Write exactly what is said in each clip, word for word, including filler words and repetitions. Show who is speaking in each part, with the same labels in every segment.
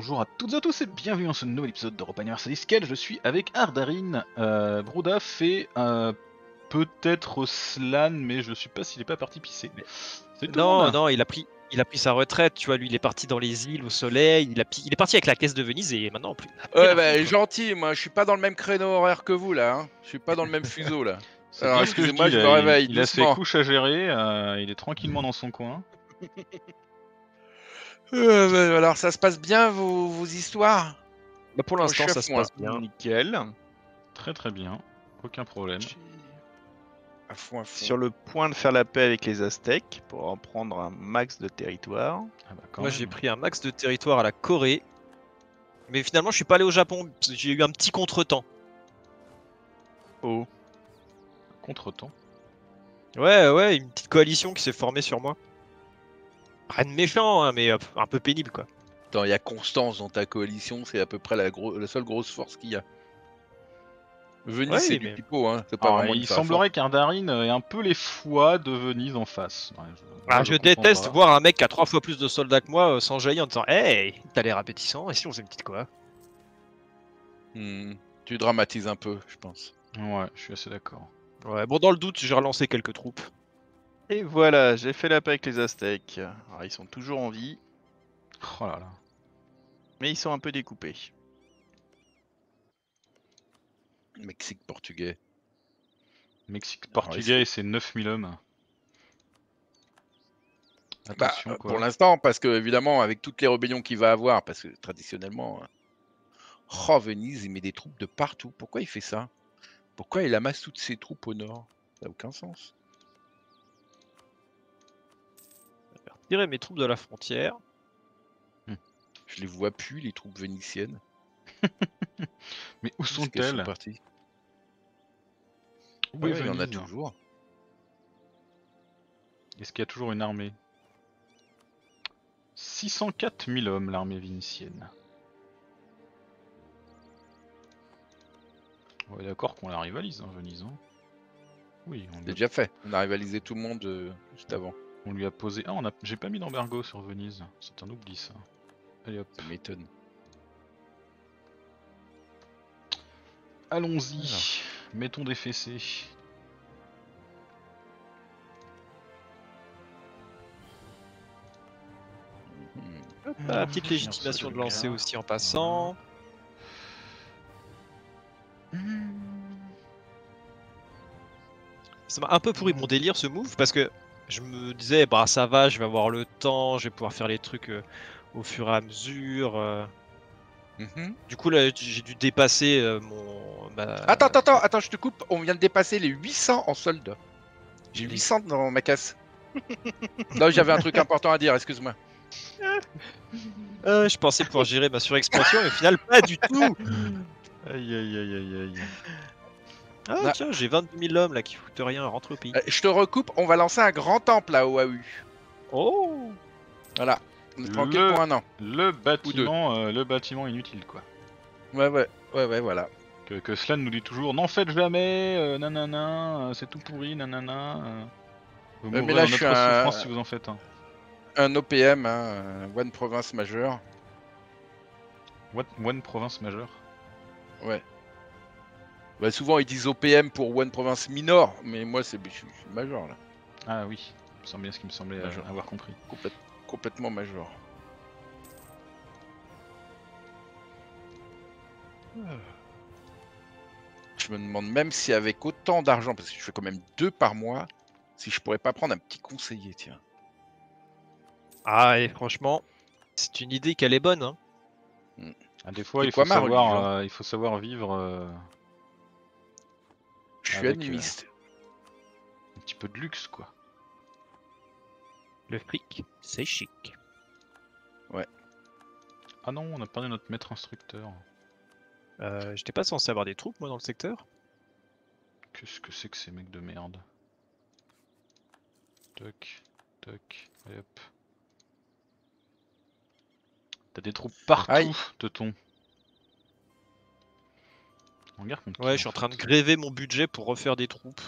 Speaker 1: bonjour à toutes et à tous et bienvenue dans ce nouvel épisode de Repas Universal Scale. Je suis avec Ardarin, euh, Broudaf et euh, peut-être Slan, mais je suis pas s'il est pas parti pisser.
Speaker 2: Mais...
Speaker 1: Salut tout le
Speaker 2: Non,
Speaker 1: monde.
Speaker 2: non, il a pris, il a pris sa retraite. Tu vois, lui, il est parti dans les îles au soleil. Il a, il est parti avec la caisse de Venise et maintenant plus.
Speaker 3: Ouais, bah, gentil, moi, je suis pas dans le même créneau horaire que vous là. Hein. Je suis pas dans le même fuseau là.
Speaker 1: C'est
Speaker 3: Alors,
Speaker 1: bien ce que je dis.
Speaker 3: excusez-moi, je
Speaker 1: Là,
Speaker 3: me réveille
Speaker 1: il, il a ses
Speaker 3: doucement.
Speaker 1: couches à gérer. Euh, il est tranquillement dans son coin.
Speaker 3: Euh, alors, ça se passe bien vos, vos histoires?
Speaker 2: Bah pour
Speaker 3: Mon
Speaker 2: l'instant, ça
Speaker 3: chef,
Speaker 2: se
Speaker 3: moi.
Speaker 2: passe bien.
Speaker 4: Nickel.
Speaker 1: Très très bien. Aucun problème.
Speaker 3: À fond, à fond.
Speaker 4: Sur le point de faire la paix avec les Aztèques pour en prendre un max de territoire.
Speaker 1: Ah bah, quand
Speaker 2: Moi,
Speaker 1: même.
Speaker 2: j'ai pris un max de territoire à la Corée. Mais finalement, je suis pas allé au Japon. J'ai eu un petit contretemps.
Speaker 4: Oh.
Speaker 1: Contretemps.
Speaker 2: Ouais, ouais, une petite coalition qui s'est formée sur moi. Rien de méchant, hein, mais euh, un peu pénible, quoi.
Speaker 3: Attends, il y a Constance dans ta coalition, c'est à peu près la, gros, la seule grosse force qu'il y a. Venise,
Speaker 2: Ouais,
Speaker 3: c'est du
Speaker 2: mais-
Speaker 3: pipeau, hein. C'est pas
Speaker 1: Alors,
Speaker 3: vraiment une
Speaker 1: il
Speaker 3: femme
Speaker 1: semblerait qu'Ardarin ait un peu les foies de Venise en face. Ouais, je,
Speaker 2: Ah,
Speaker 1: moi,
Speaker 2: je
Speaker 1: comprends
Speaker 2: déteste
Speaker 1: pas.
Speaker 2: voir un mec qui a trois fois plus de soldats que moi euh, s'enjailler en disant hey, t'as l'air appétissant, et si on faisait une petite quoi?
Speaker 3: Hmm, Tu dramatises un peu, je pense.
Speaker 1: Ouais, je suis assez d'accord.
Speaker 2: Ouais, bon, dans le doute, j'ai relancé quelques troupes.
Speaker 4: Et voilà, j'ai fait la paix avec les Aztèques. Alors, ils sont toujours en vie,
Speaker 1: Oh là là.
Speaker 4: mais ils sont un peu découpés.
Speaker 3: Mexique, portugais.
Speaker 1: Mexique
Speaker 3: Alors,
Speaker 1: portugais, c'est neuf mille hommes.
Speaker 3: Bah,
Speaker 1: Attention,
Speaker 3: euh,
Speaker 1: quoi.
Speaker 3: pour l'instant, parce que évidemment, avec toutes les rébellions qu'il va avoir, parce que traditionnellement, euh, oh, Venise, il met des troupes de partout. Pourquoi il fait ça? Pourquoi il amasse toutes ses troupes au nord? Ça n'a aucun sens.
Speaker 2: Tirer mes troupes de la frontière.
Speaker 3: Je les vois plus, les troupes vénitiennes.
Speaker 1: Mais où
Speaker 3: Où est-ce qu'elles sont
Speaker 1: sont-elles?
Speaker 3: parties?
Speaker 1: Où
Speaker 3: Ah
Speaker 1: est
Speaker 3: ouais, il y en a
Speaker 1: Venise?
Speaker 3: toujours.
Speaker 1: Est-ce qu'il y a toujours une armée? six cent quatre mille hommes, l'armée vénitienne. Ouais, d'accord qu'on la rivalise, hein, Venise. Hein. Oui, on,
Speaker 3: C'est
Speaker 1: lui a...
Speaker 3: déjà fait. On a rivalisé tout le monde euh, juste avant.
Speaker 1: on lui a posé... Ah, on a... j'ai pas mis d'embargo sur Venise. C'est un oubli, ça. Allez hop.
Speaker 3: Ça m'étonne.
Speaker 1: Allons-y. Mettons des fessées.
Speaker 3: Hmm.
Speaker 2: La petite légitimation de lancer aussi en passant. Ça m'a un peu pourri mon délire ce move parce que je me disais bah ça va, je vais avoir le temps, je vais pouvoir faire les trucs euh, au fur et à mesure. euh.
Speaker 3: Mhm.
Speaker 2: Du coup là j'ai dû dépasser euh, mon. ma-
Speaker 3: Attends, attends, attends, attends, je te coupe. On vient de dépasser les huit cents en solde. J'ai
Speaker 2: Les-
Speaker 3: huit cents dans ma caisse. Non, j'avais un truc important à dire, excuse-moi.
Speaker 2: Euh, je pensais pouvoir gérer ma surexpansion et au final pas du tout.
Speaker 1: Aïe aïe aïe aïe aïe.
Speaker 2: Ah
Speaker 3: Ah.
Speaker 2: tiens, j'ai vingt-deux mille hommes là qui foutent rien, rentre au pays.
Speaker 3: Euh, Je te recoupe, on va lancer un grand temple à Oahu.
Speaker 2: Oh.
Speaker 3: Voilà. On est tranquille
Speaker 1: Le-
Speaker 3: pour un an.
Speaker 1: Le bâtiment, euh, le bâtiment inutile, quoi.
Speaker 3: Ouais, ouais, ouais, ouais, voilà.
Speaker 1: Que, que Slan nous dit toujours, n'en faites jamais, euh, nanana, euh, c'est tout pourri, nanana. euh. Vous
Speaker 3: mais
Speaker 1: mourrez
Speaker 3: là,
Speaker 1: en
Speaker 3: je
Speaker 1: notre
Speaker 3: suis un-
Speaker 1: souffrance si vous en faites un.
Speaker 3: Un O P M, hein, un One Province majeur.
Speaker 1: What, one province majeure.
Speaker 3: Ouais. Bah, souvent, ils disent O P M pour One Province minor, mais moi, c'est je suis je suis major, là.
Speaker 1: Ah oui, ça me semble bien ce qui me semblait euh,
Speaker 3: Majeur.
Speaker 1: avoir compris.
Speaker 3: Complète- complètement major. Je me demande même si avec autant d'argent, parce que je fais quand même deux par mois, si je pourrais pas prendre un petit conseiller, tiens.
Speaker 2: Ah et franchement, c'est une idée qu'elle est bonne hein.
Speaker 1: Ah, des fois,
Speaker 3: C'est
Speaker 1: il
Speaker 3: quoi
Speaker 1: faut,
Speaker 3: ma
Speaker 1: savoir,
Speaker 3: religion
Speaker 1: euh, il faut savoir vivre euh,
Speaker 3: Je suis
Speaker 1: Avec,
Speaker 3: animiste.
Speaker 1: un petit peu de luxe, quoi.
Speaker 2: Le fric, c'est chic.
Speaker 1: Ah non, on a perdu notre maître instructeur.
Speaker 2: Euh, J'étais pas censé avoir des troupes moi dans le secteur.
Speaker 1: Qu'est-ce que c'est que ces mecs de merde? Toc, toc, allez hop. T'as des troupes partout,
Speaker 3: Aïe.
Speaker 1: teuton. Regarde contre qui,
Speaker 2: Ouais, je suis en
Speaker 1: fait.
Speaker 2: train de gréver mon budget pour refaire des troupes.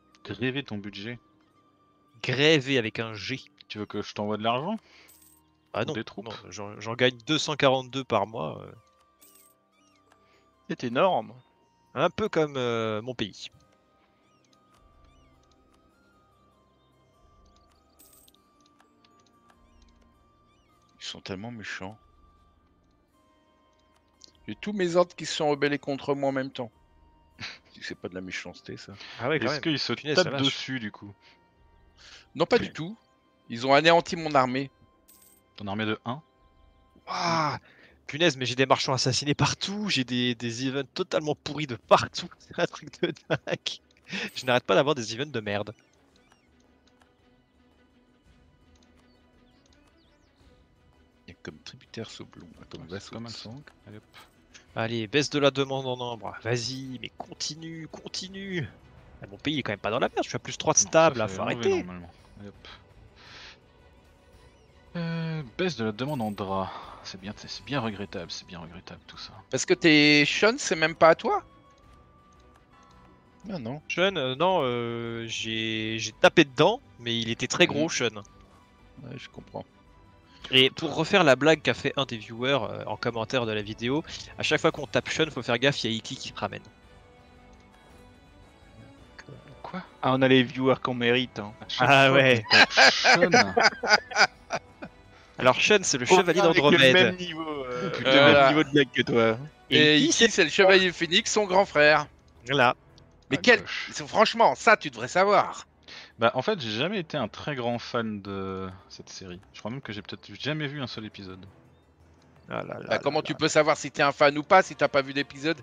Speaker 1: Gréver ton budget.
Speaker 2: Gréver avec un G.
Speaker 1: Tu veux que je t'envoie de l'argent?
Speaker 2: Ah
Speaker 1: Pour
Speaker 2: non,
Speaker 1: des troupes.
Speaker 2: non, j'en j'en gagne deux cent quarante-deux par mois. euh,
Speaker 4: C'est énorme.
Speaker 2: Un peu comme euh, mon pays.
Speaker 3: Ils sont tellement méchants. J'ai tous mes ordres qui se sont rebellés contre moi en même temps. Si c'est pas de la méchanceté, ça.
Speaker 2: Ah ouais, quand
Speaker 1: Est-ce
Speaker 2: même.
Speaker 1: qu'ils se
Speaker 2: Punaise, la
Speaker 1: tapent
Speaker 2: vache.
Speaker 1: dessus du coup?
Speaker 3: Non, pas du tout. Ils ont anéanti mon armée.
Speaker 1: Ton armée de un?
Speaker 2: Ah, punaise, mais j'ai des marchands assassinés partout, j'ai des, des events totalement pourris de partout. C'est un truc de dingue. Je n'arrête pas d'avoir des events de merde.
Speaker 3: Il y a comme tributaire Soblon, comme
Speaker 1: Ouais, c'est
Speaker 3: vassaux
Speaker 1: pas
Speaker 3: de
Speaker 1: mal, ça.
Speaker 3: sang.
Speaker 1: Allez, hop.
Speaker 2: Allez, baisse de la demande en nombre. Vas-y, mais continue, continue. Ah, mon pays est quand même pas dans la merde, je suis à plus trois de
Speaker 1: Non, ça,
Speaker 2: stable, là,
Speaker 1: c'est
Speaker 2: faut
Speaker 1: enlevé,
Speaker 2: arrêter.
Speaker 1: normalement. Allez, hop. Euh, baisse de la demande en drap. C'est bien, c'est bien regrettable, c'est bien regrettable tout ça.
Speaker 3: Parce que tes Sean, c'est même pas à toi? Ah non.
Speaker 2: Sean, euh, non, euh, j'ai j'ai tapé dedans, mais il était très gros,
Speaker 3: Mhm.
Speaker 2: Sean.
Speaker 3: Ouais, je comprends.
Speaker 2: Et pour refaire la blague qu'a fait un des viewers euh, en commentaire de la vidéo, à chaque fois qu'on tape Sean, faut faire gaffe, il y a Iki qui se ramène.
Speaker 1: Quoi?
Speaker 4: Ah, on a les viewers qu'on mérite. Hein.
Speaker 1: À chaque
Speaker 2: Ah
Speaker 1: fois
Speaker 2: ouais.
Speaker 1: qu'on tape Sean.
Speaker 2: Alors Sean, c'est le chevalier
Speaker 4: Avec le même
Speaker 2: d'Andromède.
Speaker 4: niveau, euh,
Speaker 1: Putain.
Speaker 4: le même
Speaker 3: Voilà.
Speaker 4: niveau de blague que toi.
Speaker 3: Et
Speaker 2: Iki,
Speaker 3: ici, c'est le chevalier Phoenix, son grand frère.
Speaker 2: Là.
Speaker 3: Mais
Speaker 1: Ah,
Speaker 3: quel...
Speaker 1: gauche.
Speaker 3: Franchement, ça, tu devrais savoir.
Speaker 1: Bah en fait j'ai jamais été un très grand fan de cette série. Je crois même que j'ai peut-être jamais vu un seul épisode.
Speaker 2: Ah là là
Speaker 3: Bah,
Speaker 2: là
Speaker 3: comment
Speaker 2: là.
Speaker 3: tu peux savoir si t'es un fan ou pas si t'as pas vu d'épisode?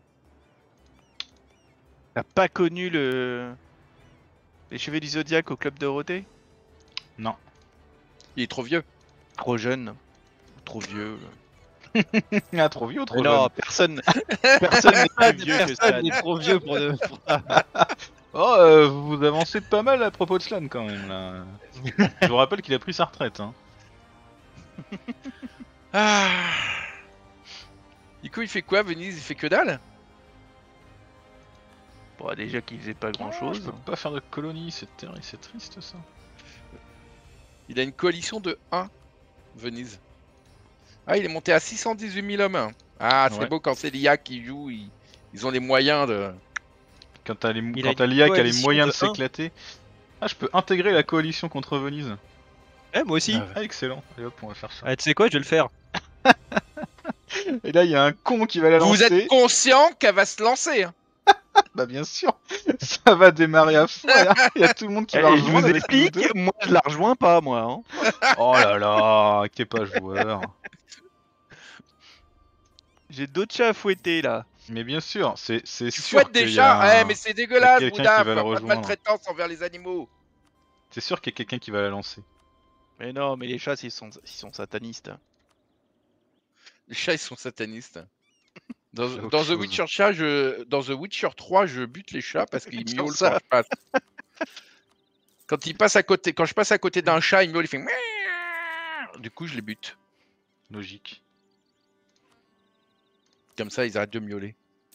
Speaker 4: T'as pas connu le... les Chevaliers du Zodiaque au club Dorothée?
Speaker 1: Non.
Speaker 3: Il est trop vieux.
Speaker 4: Trop jeune. Trop vieux.
Speaker 1: Ah trop vieux ou trop
Speaker 4: Mais
Speaker 1: jeune?
Speaker 4: non, personne personne n'est plus vieux que ça.
Speaker 2: Personne n'est trop vieux pour de... pour ça.
Speaker 1: Oh euh, vous avancez pas mal à propos de Slan quand même là. Je vous rappelle qu'il a pris sa retraite hein.
Speaker 3: Ah. Du coup, il fait quoi, Venise? Il fait que dalle?
Speaker 4: Bon, déjà qu'ils faisaient pas grand
Speaker 1: Oh,
Speaker 4: chose.
Speaker 1: je peux pas faire de colonie, c'est terri- c'est triste ça.
Speaker 3: Il a une coalition de un, Venise. Ah, il est monté à six cent dix-huit mille hommes. Ah, c'est
Speaker 1: Ouais.
Speaker 3: beau quand c'est l'I A qui joue, ils... ils ont les moyens de...
Speaker 1: Quand t'as les-
Speaker 2: Il
Speaker 1: quand
Speaker 2: a
Speaker 1: t'as
Speaker 2: une
Speaker 1: l'I A qui a les
Speaker 2: coalition
Speaker 1: moyens de,
Speaker 2: de un.
Speaker 1: s'éclater. Ah je peux intégrer la coalition contre Venise.
Speaker 2: Eh, moi aussi.
Speaker 1: Ah excellent. Allez hop on va faire ça.
Speaker 2: Ah, tu sais quoi, je vais le faire.
Speaker 1: Et là il y a un con qui va la
Speaker 3: Vous
Speaker 1: lancer.
Speaker 3: êtes conscient qu'elle va se lancer, hein?
Speaker 1: Bah bien sûr. Ça va démarrer à fond. là. Il y a tout le monde qui va
Speaker 4: Allez, je
Speaker 1: rejoindre
Speaker 4: vous
Speaker 1: avec nous
Speaker 4: explique,
Speaker 1: deux.
Speaker 4: moi je la rejoins pas moi. Hein.
Speaker 1: Oh là là, qui est pas joueur.
Speaker 4: J'ai d'autres chats à fouetter là.
Speaker 1: Mais bien sûr, c'est c'est
Speaker 3: Tu
Speaker 1: sûr
Speaker 3: fouettes des
Speaker 1: qu'il y a
Speaker 3: chats? Eh,
Speaker 1: un-
Speaker 3: mais c'est dégueulasse,
Speaker 1: quelqu'un qui
Speaker 3: Boudaf!
Speaker 1: va la
Speaker 3: Pas de
Speaker 1: rejoindre.
Speaker 3: maltraitance envers les animaux!
Speaker 1: c'est sûr qu'il y a quelqu'un qui va la lancer.
Speaker 4: Mais non, mais les chats ils sont, ils sont satanistes.
Speaker 3: Les chats, ils sont satanistes. Dans,
Speaker 1: C'est autre
Speaker 3: dans The
Speaker 1: chose.
Speaker 3: Witcher chat, je... dans The Witcher trois, je bute les chats parce qu'ils
Speaker 4: Sur
Speaker 3: miaulent
Speaker 4: ça.
Speaker 3: quand je passe. Quand ils passent à côté, quand je passe à côté d'un chat, il miaule, il fait miaou. Du coup, je les bute.
Speaker 1: Logique.
Speaker 3: Comme ça, ils arrêtent de miauler.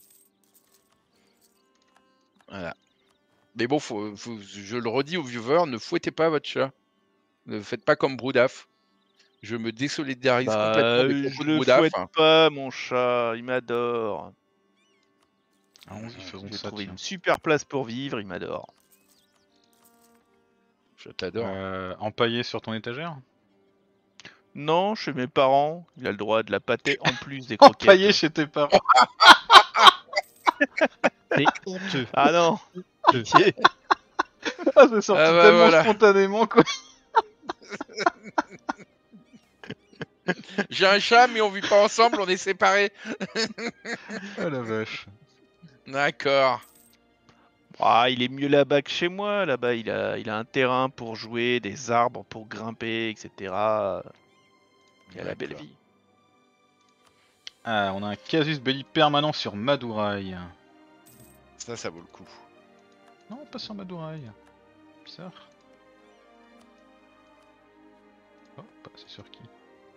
Speaker 3: Voilà. Mais bon, faut, faut- je le redis aux viewers, ne fouettez pas votre chat. Ne faites pas comme Broudaf. Je me désolidarise
Speaker 4: Bah,
Speaker 3: complètement des
Speaker 4: je
Speaker 3: propos de
Speaker 4: le
Speaker 3: Broudaf.
Speaker 4: fouette pas mon chat, il m'adore.
Speaker 1: Allons-y, faisons
Speaker 4: J'ai
Speaker 1: ça.
Speaker 4: trouvé
Speaker 1: tiens.
Speaker 4: une super place pour vivre, il m'adore.
Speaker 3: Je t'adore.
Speaker 1: Euh, empaillé sur ton étagère.
Speaker 4: Non, chez mes parents, il a le droit de la pâter en plus des croquettes.
Speaker 1: Empaillé chez tes parents.
Speaker 2: C'est honteux.
Speaker 4: Ah non. Pitié.
Speaker 1: Ah, c'est sorti
Speaker 3: Ah bah
Speaker 1: tellement
Speaker 3: voilà.
Speaker 1: spontanément quoi.
Speaker 3: J'ai un chat, mais on vit pas ensemble, on est séparés.
Speaker 1: Ah la vache.
Speaker 3: D'accord.
Speaker 4: Ah, il est mieux là-bas que chez moi. Là-bas, il a, il a un terrain pour jouer, des arbres pour grimper, et cetera. Il a la belle
Speaker 3: D'accord.
Speaker 4: vie.
Speaker 1: Ah, on a un casus belli permanent sur Madurai.
Speaker 3: Ça, ça vaut le coup.
Speaker 1: Non, pas sur Madurai. Bizarre. Oh, pas c'est sur qui?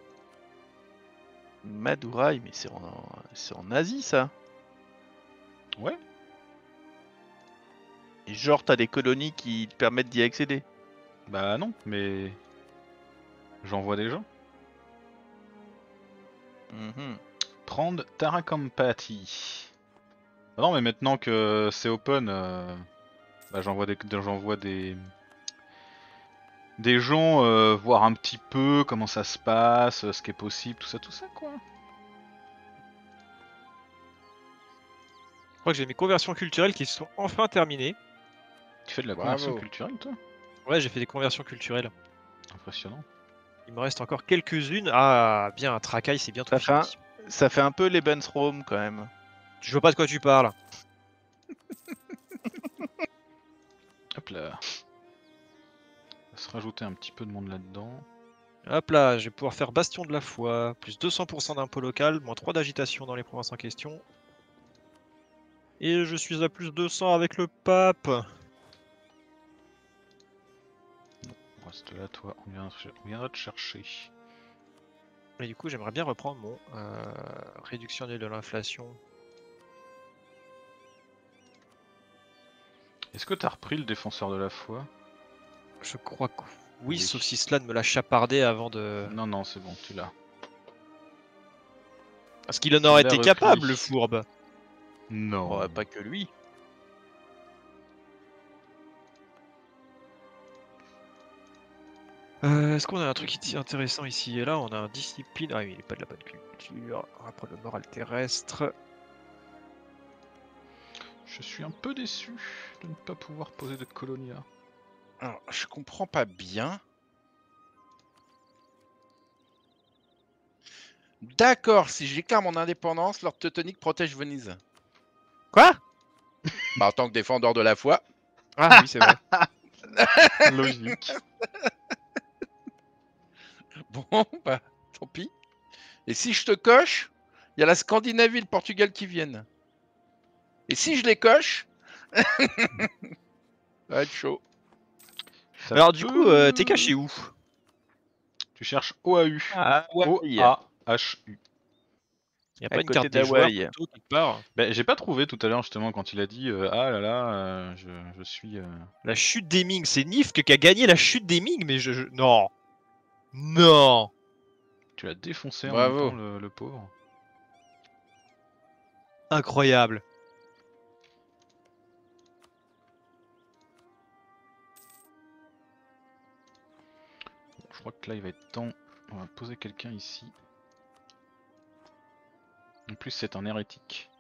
Speaker 4: Madurai, mais c'est en, c'est en Asie ça.
Speaker 1: Ouais.
Speaker 4: Et genre, t'as des colonies qui te permettent d'y accéder.
Speaker 1: Bah non, mais j'envoie des gens.
Speaker 4: Mhm.
Speaker 1: Prendre Taracampati. Ah non, mais maintenant que c'est open, euh, bah, j'envoie des, j'envoie des, des gens euh, voir un petit peu comment ça se passe, ce qui est possible, tout ça, tout ça, quoi.
Speaker 2: Je crois que j'ai mes conversions culturelles qui sont enfin terminées.
Speaker 1: Tu fais de la
Speaker 3: Bravo.
Speaker 1: conversion culturelle, toi?
Speaker 2: Ouais, j'ai fait des conversions culturelles.
Speaker 1: Impressionnant.
Speaker 2: Il me reste encore quelques-unes. Ah, bien, un Trakai, c'est bientôt
Speaker 4: Ça fait, un...
Speaker 2: fini.
Speaker 4: ça fait un peu les Lebensraum quand même.
Speaker 2: Je vois pas de quoi tu parles.
Speaker 1: Hop là. On va se rajouter un petit peu de monde là-dedans.
Speaker 2: Hop là, je vais pouvoir faire Bastion de la Foi, plus deux cents pour cent d'impôt local, moins trois d'agitation dans les provinces en question. Et je suis à plus deux cents avec le pape.
Speaker 1: On reste là, toi, on, vient, on viendra te chercher.
Speaker 2: Et du coup, j'aimerais bien reprendre mon euh, réduction annuelle de l'inflation.
Speaker 1: Est-ce que t'as repris le défenseur de la foi?
Speaker 2: Je crois que oui,
Speaker 1: Oui.
Speaker 2: sauf si Slan me l'a chapardé avant de...
Speaker 1: Non, non, c'est bon, tu l'as.
Speaker 2: Parce qu'il en aurait
Speaker 1: Il a
Speaker 2: été
Speaker 1: repris.
Speaker 2: capable, le fourbe.
Speaker 1: Non.
Speaker 4: Ouais, pas que lui.
Speaker 2: Euh, Est-ce qu'on a un truc ici intéressant ici et là? On a un discipline. Ah oui, il est pas de la bonne culture. On va prendre le moral terrestre.
Speaker 1: Je suis un peu déçu de ne pas pouvoir poser de colonia.
Speaker 3: Alors, je comprends pas bien. D'accord, si j'écarte mon indépendance, l'ordre teutonique protège Venise.
Speaker 2: Quoi?
Speaker 3: Bah, en tant que défendeur de la foi.
Speaker 2: Ah oui, c'est vrai.
Speaker 1: Logique.
Speaker 3: Bon, bah, tant pis. Et si je te coche, il y a la Scandinavie et le Portugal qui viennent. Et si je les coche, ça va être chaud.
Speaker 1: Ça
Speaker 2: Alors du coup, euh, t'es
Speaker 1: peut-
Speaker 2: caché où?
Speaker 1: Tu cherches O A U.
Speaker 4: Ah,
Speaker 1: O A H U.
Speaker 2: Y a
Speaker 4: À
Speaker 2: pas une
Speaker 4: côté
Speaker 2: carte des joueurs
Speaker 4: d'Hawaï.
Speaker 2: plutôt quelque part?
Speaker 1: Bah, j'ai pas trouvé tout à l'heure justement quand il a dit euh, ah là là, euh, je, je suis. euh,
Speaker 2: La chute des Ming, c'est Nifk qui a gagné la chute des Ming, mais je, je... non, non.
Speaker 1: Tu l'as défoncé en
Speaker 3: Bravo.
Speaker 1: même temps, le, le pauvre.
Speaker 2: Incroyable.
Speaker 1: Je crois que là il va être temps. On va poser quelqu'un ici. En plus, c'est un hérétique.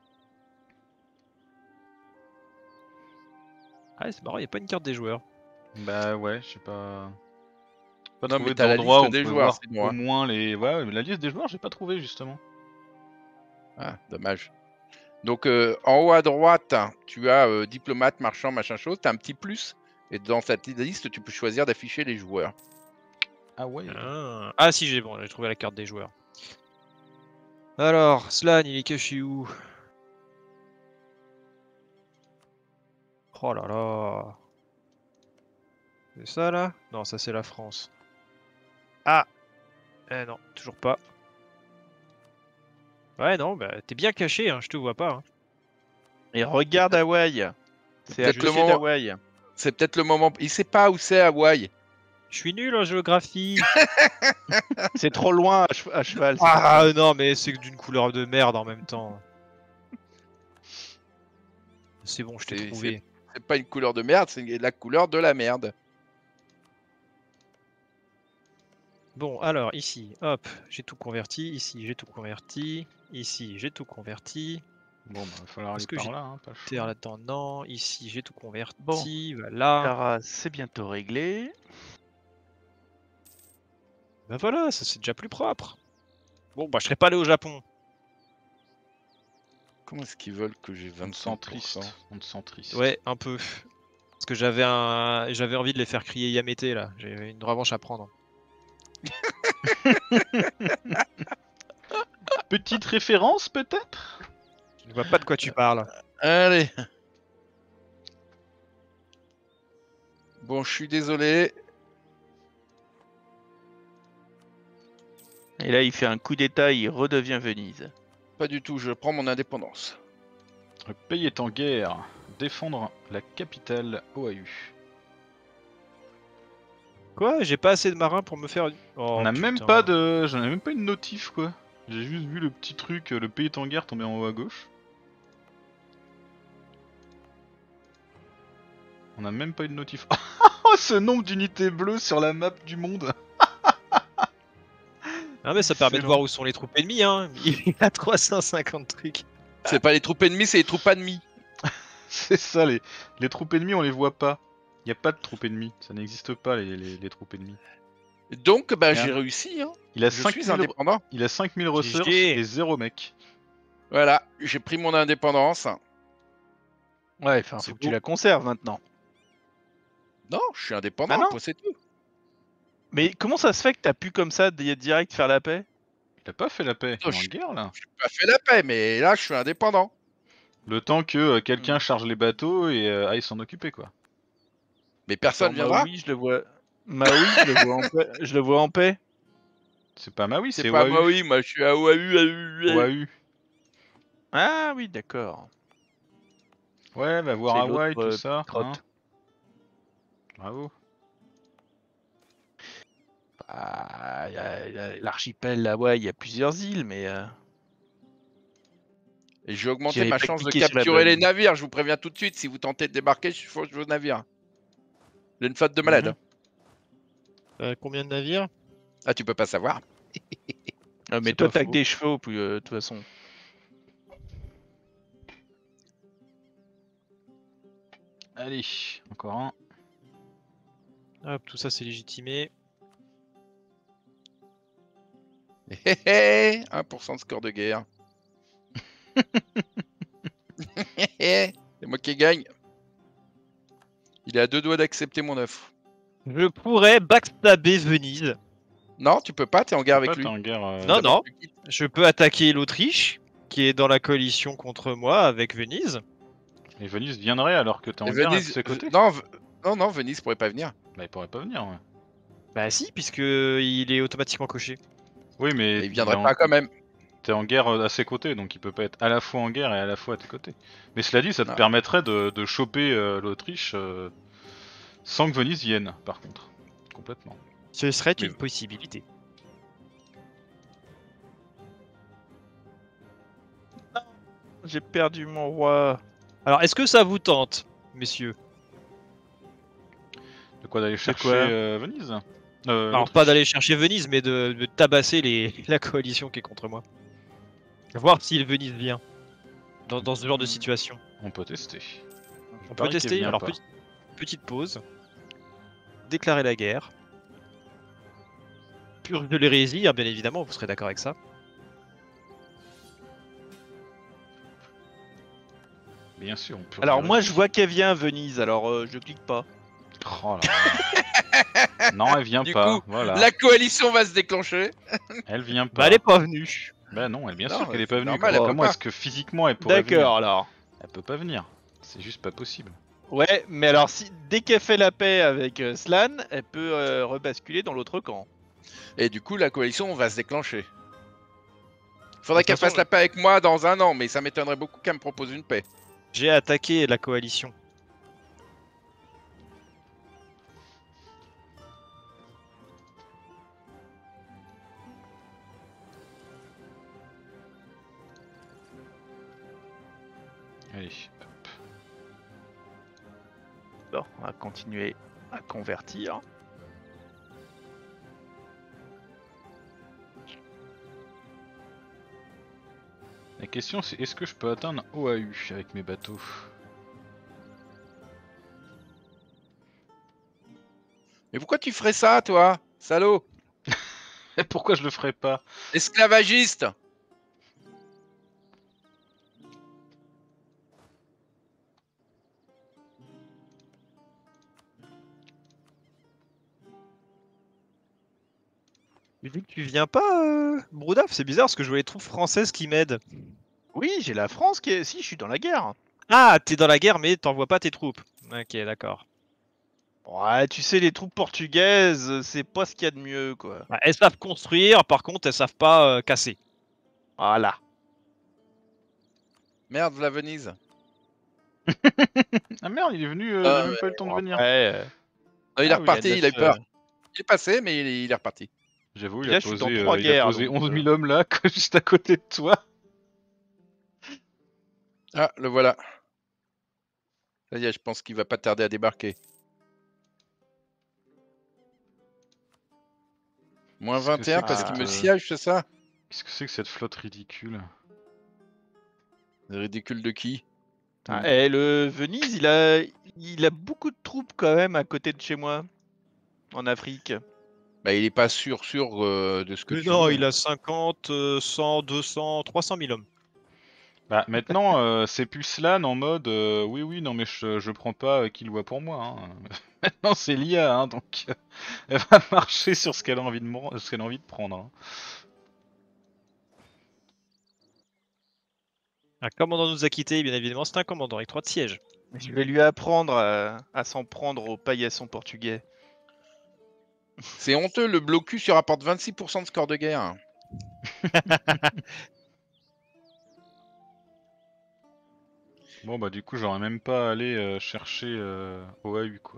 Speaker 2: Ah, c'est marrant, y a pas une carte des joueurs.
Speaker 1: Bah ouais, je sais pas. Pas
Speaker 3: Non,
Speaker 1: trouvé
Speaker 3: mais t'as la
Speaker 1: d'endroit où
Speaker 3: liste
Speaker 1: on
Speaker 3: des
Speaker 1: peut
Speaker 3: joueurs,
Speaker 1: voir
Speaker 3: c'est bon,
Speaker 1: au
Speaker 3: hein.
Speaker 1: moins les. Ouais, mais la liste des joueurs, j'ai pas trouvé justement.
Speaker 3: Ah, dommage. Donc, euh, en haut à droite, tu as euh, diplomate, marchand, machin chose. Tu as un petit plus. Et dans cette liste, tu peux choisir d'afficher les joueurs.
Speaker 1: Ah ouais.
Speaker 2: Ah, ah si, j'ai bon, j'ai trouvé la carte des joueurs. Alors, Slan, il est caché où? Oh là là. C'est ça là? Non, ça c'est la France. Ah! Eh non, toujours pas. Ouais, non, bah t'es bien caché, hein, je te vois pas. Hein.
Speaker 4: Et regarde Hawaï. C'est à
Speaker 3: peut-être le
Speaker 4: côté
Speaker 3: moment-
Speaker 4: d'Hawaï.
Speaker 3: C'est peut-être le moment. Il sait pas où c'est Hawaï.
Speaker 2: Je suis nul en géographie.
Speaker 4: C'est trop loin à, che- à cheval. c'est
Speaker 2: Ah
Speaker 4: pour ça.
Speaker 2: non, mais c'est d'une couleur de merde en même temps. C'est bon, je t'ai
Speaker 3: C'est-
Speaker 2: trouvé.
Speaker 3: C'est pas une couleur de merde, c'est la couleur de la merde.
Speaker 2: Bon, alors ici, hop, j'ai tout converti. Ici, j'ai tout converti. Ici, j'ai tout converti.
Speaker 1: Bon, bah, il va falloir aller
Speaker 2: Est-ce que
Speaker 1: par
Speaker 2: j'ai
Speaker 1: là, hein, pas le choix.
Speaker 2: Terre là-dedans, non. Ici, j'ai tout converti.
Speaker 4: Bon.
Speaker 2: Voilà.
Speaker 4: Tara, c'est bientôt réglé.
Speaker 2: Ben voilà, ça c'est déjà plus propre. Bon, bah je serais pas allé au Japon.
Speaker 3: Comment est-ce qu'ils veulent que j'ai
Speaker 1: On te
Speaker 3: vingt-cinq
Speaker 1: sent triste. On te sent triste.
Speaker 2: Ouais, un peu. Parce que j'avais un, j'avais envie de les faire crier Yamete là. J'avais une revanche à prendre.
Speaker 1: Petite référence peut-être?
Speaker 2: Je ne vois pas de quoi tu parles.
Speaker 3: Allez. Bon, je suis désolé.
Speaker 4: Et là, il fait un coup d'état, il redevient Venise.
Speaker 3: Pas du tout, je prends mon indépendance.
Speaker 1: Le pays est en guerre. Défendre la capitale O A U.
Speaker 2: Quoi? J'ai pas assez de marins pour me faire. une- Oh,
Speaker 1: On a même
Speaker 2: putain.
Speaker 1: pas de. J'en ai même pas une notif quoi. J'ai juste vu le petit truc, euh, le pays est en guerre tomber en haut à gauche. On a même pas eu de notif. Oh, ce nombre d'unités bleues sur la map du monde.
Speaker 2: Ah mais ça permet de
Speaker 1: Excellent.
Speaker 2: voir où sont les troupes ennemies, hein. Il a trois cent cinquante trucs.
Speaker 3: C'est pas les troupes ennemies, c'est les troupes ennemies.
Speaker 1: C'est ça, les, les troupes ennemies, on les voit pas. Y a pas de troupes ennemies, ça n'existe pas les, les, les troupes ennemies.
Speaker 3: Donc, bah,
Speaker 1: Bien.
Speaker 3: j'ai réussi. Hein.
Speaker 1: Il a
Speaker 3: Je
Speaker 1: cinq
Speaker 3: suis
Speaker 1: mille
Speaker 3: indépendant.
Speaker 1: il a cinq mille research
Speaker 2: G G.
Speaker 1: et zéro mec.
Speaker 3: Voilà, j'ai pris mon indépendance.
Speaker 4: Ouais, enfin,
Speaker 3: C'est
Speaker 4: faut que tu
Speaker 3: beau.
Speaker 4: la conserves maintenant.
Speaker 3: Non, je suis indépendant,
Speaker 4: Ah non
Speaker 3: point, c'est tout.
Speaker 4: Mais comment ça se fait que t'as pu comme ça di- direct faire la paix?
Speaker 1: Il a pas fait la paix, il
Speaker 3: Oh,
Speaker 1: est en
Speaker 3: je-
Speaker 1: guerre là.
Speaker 3: J'ai pas fait la paix, mais là, je suis indépendant.
Speaker 1: Le temps que euh,
Speaker 3: Hmm.
Speaker 1: quelqu'un charge les bateaux et euh, aille s'en occuper quoi.
Speaker 3: Mais personne
Speaker 4: Attends,
Speaker 3: viendra.
Speaker 4: Maui, je le vois. Maui, je le vois en paix. Je le vois en paix.
Speaker 1: C'est pas Maui,
Speaker 3: C'est
Speaker 1: c'est
Speaker 3: pas
Speaker 1: Oahu.
Speaker 3: moi, oui, moi, je suis à Oahu. Oahu.
Speaker 1: Oahu.
Speaker 4: Ah oui, d'accord.
Speaker 1: Ouais, va voir
Speaker 4: C'est
Speaker 1: Hawaï,
Speaker 4: l'autre,
Speaker 1: tout
Speaker 4: euh,
Speaker 1: ça.
Speaker 4: crotte.
Speaker 1: Hein. Bravo.
Speaker 4: Ah, y a- y a l'archipel là, ouais, il y a plusieurs îles, mais. euh,
Speaker 3: Et j'ai augmenté
Speaker 4: J'avais
Speaker 3: ma
Speaker 4: pas
Speaker 3: chance de
Speaker 4: cliqué sur la
Speaker 3: capturer les
Speaker 4: bonne.
Speaker 3: navires. Je vous préviens tout de suite, si vous tentez de débarquer, je suis faux vos navires. J'ai une flotte de malades.
Speaker 1: Mhm.
Speaker 2: Euh, combien de navires?
Speaker 3: Ah, tu peux pas savoir.
Speaker 4: Ah, mais
Speaker 1: C'est
Speaker 4: toi,
Speaker 1: pas
Speaker 4: t'as que
Speaker 1: faux.
Speaker 4: des chevaux, puis euh, de toute façon.
Speaker 1: Allez, encore un.
Speaker 2: Hop, tout ça c'est légitimé.
Speaker 3: Hé hé, un pour cent de score de guerre. Hé hé, c'est moi qui gagne. Il est à deux doigts d'accepter mon offre.
Speaker 2: Je pourrais backstabber Venise.
Speaker 3: Non, tu peux pas, t'es en guerre
Speaker 1: Pas,
Speaker 3: avec lui.
Speaker 1: t'es en guerre. euh,
Speaker 2: Non, non.
Speaker 3: Tu quittes.
Speaker 2: Je peux attaquer l'Autriche, qui est dans la coalition contre moi avec Venise.
Speaker 1: Et Venise viendrait alors que t'es en
Speaker 3: Et
Speaker 1: guerre avec
Speaker 3: Venise-
Speaker 1: ses côtés.
Speaker 3: Non, V- non, non, Venise pourrait pas venir.
Speaker 1: Bah il pourrait pas venir, ouais.
Speaker 2: Bah si, puisque il est automatiquement coché.
Speaker 1: Oui, mais
Speaker 3: Il viendrait
Speaker 1: est en-
Speaker 3: pas quand même.
Speaker 1: t'es en guerre euh, à ses côtés, donc il peut pas être à la fois en guerre et à la fois à tes côtés. Mais cela dit, ça te
Speaker 3: Ah.
Speaker 1: permettrait de, de choper euh, l'Autriche euh, sans que Venise vienne, par contre. Complètement.
Speaker 2: Ce serait
Speaker 3: Mais-
Speaker 2: une possibilité.
Speaker 4: J'ai perdu mon roi.
Speaker 2: Alors, est-ce que ça vous tente, messieurs?
Speaker 1: De quoi d'aller chercher
Speaker 4: quoi
Speaker 1: euh, Venise euh,
Speaker 2: Alors,
Speaker 1: l'Autriche.
Speaker 2: pas d'aller chercher Venise, mais de, de tabasser les, la coalition qui est contre moi. Voir si Venise vient. Dans, dans ce genre de situation.
Speaker 1: On peut tester.
Speaker 2: On peut
Speaker 1: parie qu'il
Speaker 2: tester.
Speaker 1: vient
Speaker 2: Alors,
Speaker 1: pas.
Speaker 2: petite, petite pause. Déclarer la guerre. Purge de l'hérésie, hein, bien évidemment, vous serez d'accord avec ça.
Speaker 1: Bien sûr, on peut.
Speaker 4: Alors
Speaker 1: regarder.
Speaker 4: moi, je vois qu'elle vient à Venise, alors euh, je clique pas.
Speaker 1: Oh là là. Non, elle vient
Speaker 3: Du
Speaker 1: pas.
Speaker 3: coup,
Speaker 1: Voilà.
Speaker 3: La coalition va se déclencher.
Speaker 1: Elle vient pas.
Speaker 2: Bah, elle est pas venue.
Speaker 1: Bah non, elle bien
Speaker 3: Non,
Speaker 1: sûr qu'elle est
Speaker 3: c'est
Speaker 1: pas venue.
Speaker 3: normal, elle
Speaker 1: Comment
Speaker 3: peut pas.
Speaker 1: est-ce que physiquement elle pourrait venir?
Speaker 4: D'accord, alors.
Speaker 1: Elle peut pas venir. C'est juste pas possible.
Speaker 4: Ouais, mais alors si dès qu'elle fait la paix avec euh, Slan, elle peut euh, rebasculer dans l'autre camp.
Speaker 3: Et du coup, la coalition va se déclencher. Faudrait
Speaker 2: De toute
Speaker 3: qu'elle
Speaker 2: façon,
Speaker 3: fasse la paix avec moi dans un an, mais ça m'étonnerait beaucoup qu'elle me propose une paix.
Speaker 2: J'ai attaqué la coalition.
Speaker 1: Allez.
Speaker 4: Bon, on va continuer à convertir.
Speaker 1: La question c'est est-ce que je peux atteindre Oahu avec mes bateaux?
Speaker 3: Mais pourquoi tu ferais ça, toi, salaud?
Speaker 1: Et pourquoi je le ferais pas?
Speaker 3: Esclavagiste.
Speaker 2: Vu que tu viens pas, euh, Broudaf, c'est bizarre parce que je vois les troupes françaises qui m'aident.
Speaker 4: Oui, j'ai la France qui est... Si, je suis dans la guerre.
Speaker 2: Ah, t'es dans la guerre mais t'envoies pas tes troupes. Ok, d'accord.
Speaker 4: Ouais, tu sais, les troupes portugaises, c'est pas ce qu'il y a de mieux, quoi.
Speaker 2: Ouais, elles savent construire, par contre elles savent pas euh, casser.
Speaker 4: Voilà.
Speaker 3: Merde, la Venise.
Speaker 1: Ah merde, il est venu, euh,
Speaker 3: Ah,
Speaker 1: il a même pas eu le temps de
Speaker 4: Bon,
Speaker 1: venir.
Speaker 4: après, euh,
Speaker 3: Non, il est
Speaker 4: ah oui,
Speaker 3: reparti,
Speaker 4: elle
Speaker 3: il a eu
Speaker 4: laisse,
Speaker 3: peur.
Speaker 4: euh,
Speaker 3: Il est passé, mais il est, il est reparti.
Speaker 1: J'avoue,
Speaker 4: Puis
Speaker 1: il,
Speaker 4: là,
Speaker 1: a
Speaker 4: je suis
Speaker 1: posé,
Speaker 4: dans trois
Speaker 1: euh, il a
Speaker 4: guerres,
Speaker 1: posé
Speaker 4: donc,
Speaker 1: onze
Speaker 4: euh.
Speaker 1: mille hommes là, juste à côté de toi.
Speaker 3: Ah, le voilà. Ça y est, je pense qu'il va pas tarder à débarquer. Moins
Speaker 1: Qu'est-ce que
Speaker 3: vingt et un
Speaker 1: c'est que
Speaker 3: parce
Speaker 4: cette,
Speaker 3: qu'il me
Speaker 1: euh,
Speaker 3: siège, c'est ça?
Speaker 1: Qu'est-ce que c'est que cette flotte ridicule?
Speaker 3: C'est ridicule de qui?
Speaker 4: Ah, eh, le Venise, il a, il a beaucoup de troupes quand même à côté de chez moi, en Afrique.
Speaker 3: Bah, il est pas sûr, sûr euh, de ce que
Speaker 2: Mais
Speaker 3: tu
Speaker 2: non,
Speaker 3: dis.
Speaker 2: il a cinquante, euh, cent, deux cents, trois cent mille hommes.
Speaker 1: Bah maintenant, euh, c'est plus Slan en mode euh, oui oui non mais je, je prends pas euh, qu'il voit pour moi. Hein. Maintenant c'est l'I A hein, donc euh, elle va marcher sur ce qu'elle a envie de mo- ce qu'elle a envie de prendre. Hein.
Speaker 2: Un commandant nous a quittés, bien évidemment, c'est un commandant avec trois de sièges.
Speaker 4: Je vais lui apprendre à, à s'en prendre aux paillassons portugais.
Speaker 3: C'est honteux, le blocus il rapporte vingt-six pour cent de score de guerre.
Speaker 1: Bon bah du coup j'aurais même pas allé euh, chercher euh, O A U quoi.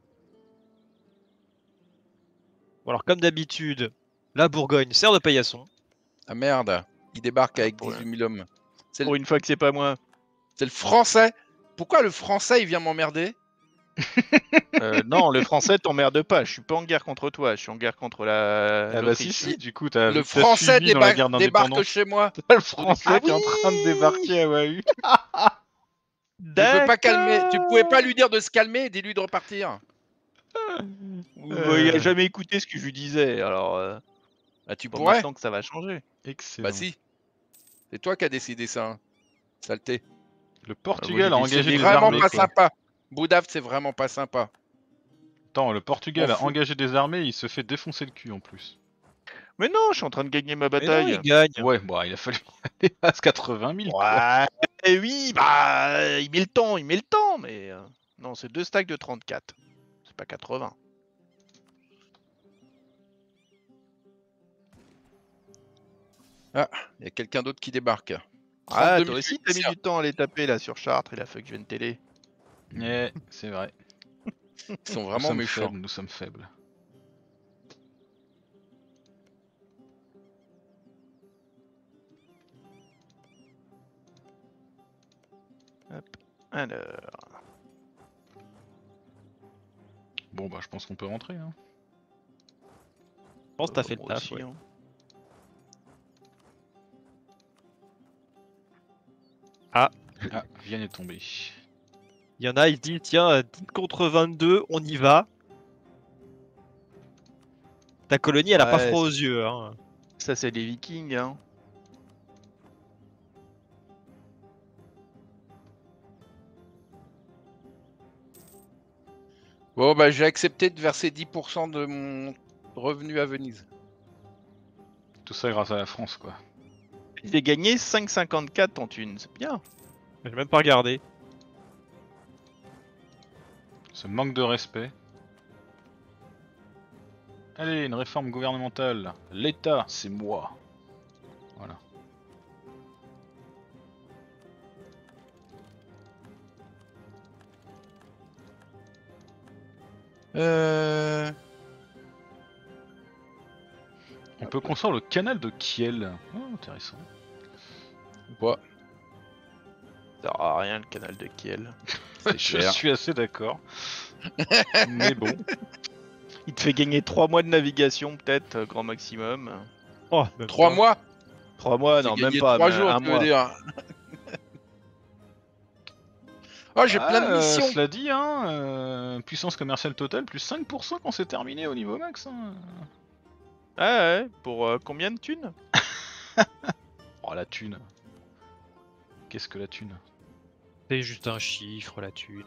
Speaker 2: Bon, alors, comme d'habitude, la Bourgogne sert de paillasson.
Speaker 3: Ah merde, il débarque
Speaker 4: Ah,
Speaker 3: avec
Speaker 4: pour
Speaker 3: dix-huit mille hommes. C'est le,
Speaker 4: Pour une fois que c'est pas moi.
Speaker 3: c'est le français. Pourquoi le français il vient m'emmerder?
Speaker 4: Euh, non, le français t'emmerde pas. Je suis pas en guerre contre toi. Je suis en guerre contre la.
Speaker 1: Ah bah si
Speaker 4: l'Autriche.
Speaker 1: si du coup t'as
Speaker 3: Le
Speaker 1: vu que t'as
Speaker 3: français
Speaker 1: suivi dans la
Speaker 3: déba-
Speaker 1: guerre
Speaker 3: débarque
Speaker 1: d'indépendance.
Speaker 3: chez moi.
Speaker 1: T'as le français
Speaker 4: Ah
Speaker 1: qui est en train de
Speaker 4: oui
Speaker 1: débarquer à O A U.
Speaker 3: Tu peux pas calmer, tu pouvais pas
Speaker 4: D'accord.
Speaker 3: lui dire de se calmer et dis-lui de repartir.
Speaker 4: Bah, il a
Speaker 1: Euh,
Speaker 4: jamais écouté ce que je lui disais. Alors, euh,
Speaker 3: Bah tu
Speaker 4: pas
Speaker 3: pourrais.
Speaker 4: maintenant que ça va changer.
Speaker 1: Excellent.
Speaker 3: Bah si, c'est toi qui as décidé ça. Hein. Saleté.
Speaker 1: Le
Speaker 4: Ah,
Speaker 1: Portugal
Speaker 4: moi,
Speaker 1: a
Speaker 4: j'ai
Speaker 1: engagé
Speaker 3: C'est
Speaker 4: décidé
Speaker 1: des
Speaker 4: de-
Speaker 3: vraiment
Speaker 1: armées
Speaker 3: pas
Speaker 1: quoi.
Speaker 3: sympa. Boudaft, c'est vraiment pas sympa.
Speaker 1: Attends, le Portugal
Speaker 3: M'en
Speaker 1: a
Speaker 3: fous.
Speaker 1: engagé des armées, il se fait défoncer le cul en plus.
Speaker 4: Mais non, je suis en train de gagner ma
Speaker 2: Mais non,
Speaker 4: bataille.
Speaker 2: il gagne.
Speaker 1: Ouais, bon, il a fallu aller à quatre-vingt mille quoi.
Speaker 4: Ouais, eh oui, bah, il met le temps, il met le temps, mais euh, non, c'est deux stacks de trente-quatre. C'est pas quatre-vingts.
Speaker 3: Il y a quelqu'un d'autre qui débarque.
Speaker 4: Ah,
Speaker 3: trente-deux
Speaker 4: toi
Speaker 3: mille
Speaker 4: aussi, t'as mis
Speaker 3: munitions.
Speaker 4: du temps à les taper là sur Chartres. Il a fallu que je vienne t'aider.
Speaker 1: Eh, c'est vrai.
Speaker 3: Ils sont
Speaker 1: Nous
Speaker 3: vraiment
Speaker 1: sommes
Speaker 3: méchants.
Speaker 1: faibles, nous sommes faibles.
Speaker 4: Alors,
Speaker 1: Bon bah je pense qu'on peut rentrer hein.
Speaker 2: Je pense que t'as
Speaker 4: euh,
Speaker 2: fait le
Speaker 4: moi
Speaker 2: taf.
Speaker 4: aussi,
Speaker 2: Ouais.
Speaker 4: hein.
Speaker 1: Ah, Vienne est tombé.
Speaker 2: Il y en a, ils se disent tiens, euh, dix contre vingt-deux, on y va. Ta colonie, elle a pas
Speaker 4: Ouais,
Speaker 2: froid aux
Speaker 4: c'est-
Speaker 2: yeux. Hein.
Speaker 4: Ça, c'est des Vikings, hein.
Speaker 3: Bon bah j'ai accepté de verser dix pour cent de mon revenu à Venise.
Speaker 1: Tout ça grâce à la France quoi.
Speaker 4: J'ai gagné cinq virgule cinquante-quatre en thunes, c'est bien.
Speaker 2: J'ai même pas regardé.
Speaker 1: Ce manque de respect. Allez, une réforme gouvernementale. L'État, c'est moi. Voilà.
Speaker 3: Euh...
Speaker 1: On peut construire le canal de Kiel. Oh, intéressant.
Speaker 3: Ouais.
Speaker 4: Ça sert à rien le canal de Kiel.
Speaker 3: C'est
Speaker 1: Je
Speaker 3: cher.
Speaker 1: suis assez d'accord. Mais bon.
Speaker 4: Il te fait gagner trois mois de navigation, peut-être, euh, grand maximum.
Speaker 2: Oh, même
Speaker 3: Trois
Speaker 2: pas.
Speaker 3: mois?
Speaker 4: Trois mois,
Speaker 3: J'ai
Speaker 4: non,
Speaker 3: gagné
Speaker 4: même pas.
Speaker 3: trois
Speaker 4: mais
Speaker 3: jours,
Speaker 4: un
Speaker 3: tu veux
Speaker 4: mois.
Speaker 3: dire. Oh, j'ai
Speaker 1: Ah,
Speaker 3: plein de
Speaker 1: euh,
Speaker 3: missions.
Speaker 1: cela dit, hein, euh, puissance commerciale totale, plus cinq pour cent quand c'est terminé au niveau max. Hein.
Speaker 4: Ah ouais, pour euh, combien de thunes?
Speaker 1: Oh la thune. Qu'est-ce que la thune?
Speaker 2: C'est juste un chiffre, la thune.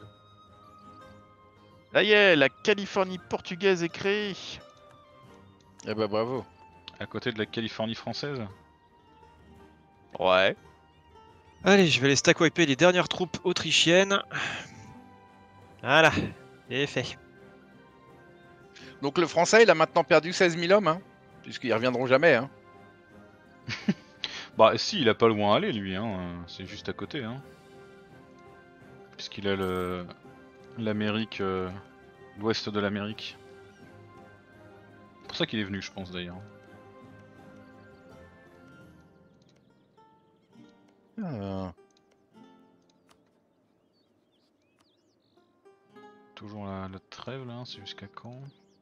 Speaker 4: Là y est, la Californie portugaise est créée.
Speaker 3: Eh bah bravo.
Speaker 1: À côté de la Californie française.
Speaker 4: Ouais.
Speaker 2: Allez, je vais aller stack wiper les dernières troupes autrichiennes. Voilà, c'est fait.
Speaker 3: Donc le français, il a maintenant perdu seize mille hommes, hein, puisqu'ils reviendront jamais. Hein.
Speaker 1: Bah si, il a pas loin à aller lui, hein. C'est juste à côté. Hein. Puisqu'il a le l'Amérique, euh, l'ouest de l'Amérique. C'est pour ça qu'il est venu, je pense d'ailleurs.
Speaker 3: Ah,
Speaker 1: Toujours la, la trêve là, c'est jusqu'à quand?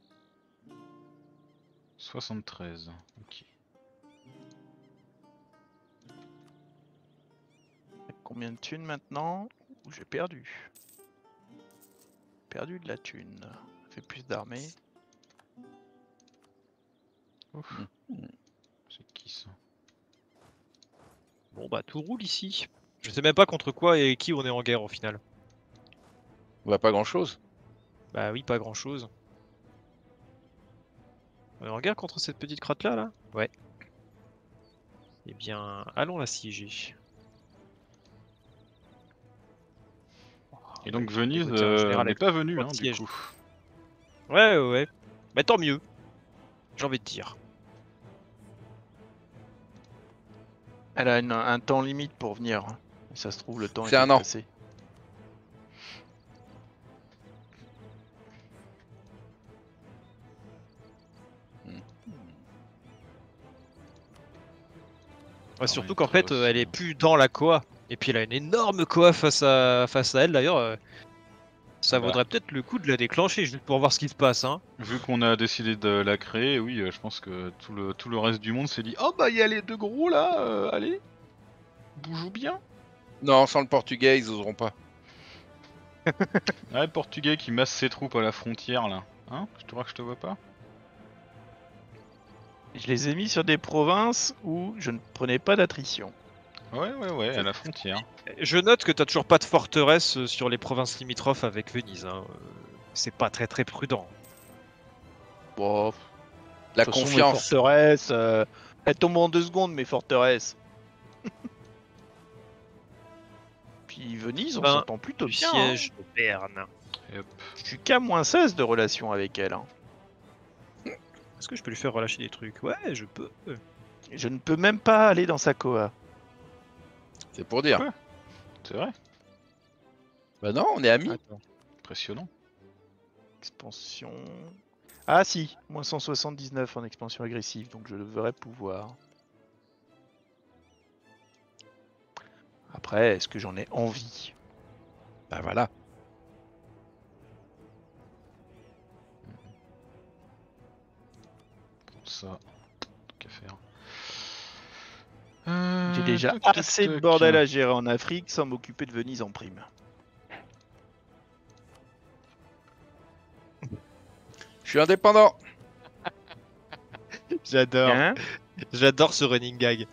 Speaker 1: soixante-treize, ok.
Speaker 4: Combien de thunes maintenant? Ouh, j'ai perdu. Perdu de la thune. Ça fait plus d'armée.
Speaker 1: Ouf.
Speaker 3: Mm.
Speaker 1: C'est qui ça?
Speaker 2: Bon bah tout roule ici. Je sais même pas contre quoi et qui on est en guerre au final.
Speaker 3: on va pas grand chose.
Speaker 2: Bah oui, pas grand chose. On est en guerre contre cette petite crotte là là? Ouais. Eh bien, allons la siéger.
Speaker 1: Et donc
Speaker 2: Bah,
Speaker 1: Venise
Speaker 2: négocier un
Speaker 1: euh,
Speaker 2: général
Speaker 1: n'est
Speaker 2: avec
Speaker 1: pas venu
Speaker 2: trois
Speaker 1: hein, du
Speaker 2: sièges.
Speaker 1: coup.
Speaker 2: Ouais, ouais, ouais. Mais tant mieux. J'ai envie de dire.
Speaker 4: Elle a une- un temps limite pour venir. hein. Et ça se trouve, le temps
Speaker 3: C'est
Speaker 4: est
Speaker 3: un an.
Speaker 4: passé.
Speaker 2: Ouais,
Speaker 1: Ah,
Speaker 2: surtout
Speaker 1: mais
Speaker 2: qu'en fait,
Speaker 1: Tros,
Speaker 2: euh, elle est
Speaker 1: euh,
Speaker 2: plus dans la Koa. Et puis elle a une énorme Koa face à, face à elle d'ailleurs. euh, Ça
Speaker 1: Ah bah.
Speaker 2: vaudrait peut-être le coup de la déclencher juste pour voir ce qui se passe. Hein.
Speaker 1: Vu qu'on a décidé de la créer, oui, euh, je pense que tout le, tout le reste du monde s'est dit oh bah il y a les deux gros là, euh, allez, bouge bien.
Speaker 3: Non, sans le portugais, ils oseront pas.
Speaker 1: Ouais, Portugais qui masse ses troupes à la frontière là. Hein? Je te crois que je te vois pas?
Speaker 4: Je les ai mis sur des provinces où je ne prenais pas d'attrition.
Speaker 1: Ouais, ouais, ouais, à la frontière.
Speaker 2: Je note que t'as toujours pas de forteresse euh, sur les provinces limitrophes avec Venise. Hein. euh, C'est pas très très prudent.
Speaker 4: Bon, de
Speaker 3: La
Speaker 4: toute façon, mes
Speaker 3: confiance.
Speaker 4: forteresses, euh, elles tombent en deux secondes, mes forteresses. Puis Venise, on
Speaker 2: Ben,
Speaker 4: s'entend plutôt
Speaker 2: Du
Speaker 4: bien. hein.
Speaker 2: siège de Berne.
Speaker 1: Et hop.
Speaker 4: Je suis qu'à moins seize de relation avec elle. hein.
Speaker 2: Est-ce que je peux lui faire relâcher des trucs? Ouais, je peux.
Speaker 4: Je ne peux même pas aller dans sa Koa.
Speaker 3: C'est pour dire.
Speaker 1: Ouais. C'est vrai,
Speaker 3: Bah non, on est amis.
Speaker 2: Attends.
Speaker 1: impressionnant.
Speaker 4: Expansion. Ah si, moins cent soixante-dix-neuf en expansion agressive, donc je devrais pouvoir. Après, est-ce que j'en ai envie?
Speaker 3: Bah voilà.
Speaker 1: Pour ça, tant qu'à faire. Euh,
Speaker 4: J'ai déjà
Speaker 1: toc, toc,
Speaker 4: assez de
Speaker 1: toc.
Speaker 4: bordel à gérer en Afrique sans m'occuper de Venise en prime.
Speaker 3: Je suis indépendant.
Speaker 2: J'adore.
Speaker 4: Hein?
Speaker 2: J'adore ce running gag.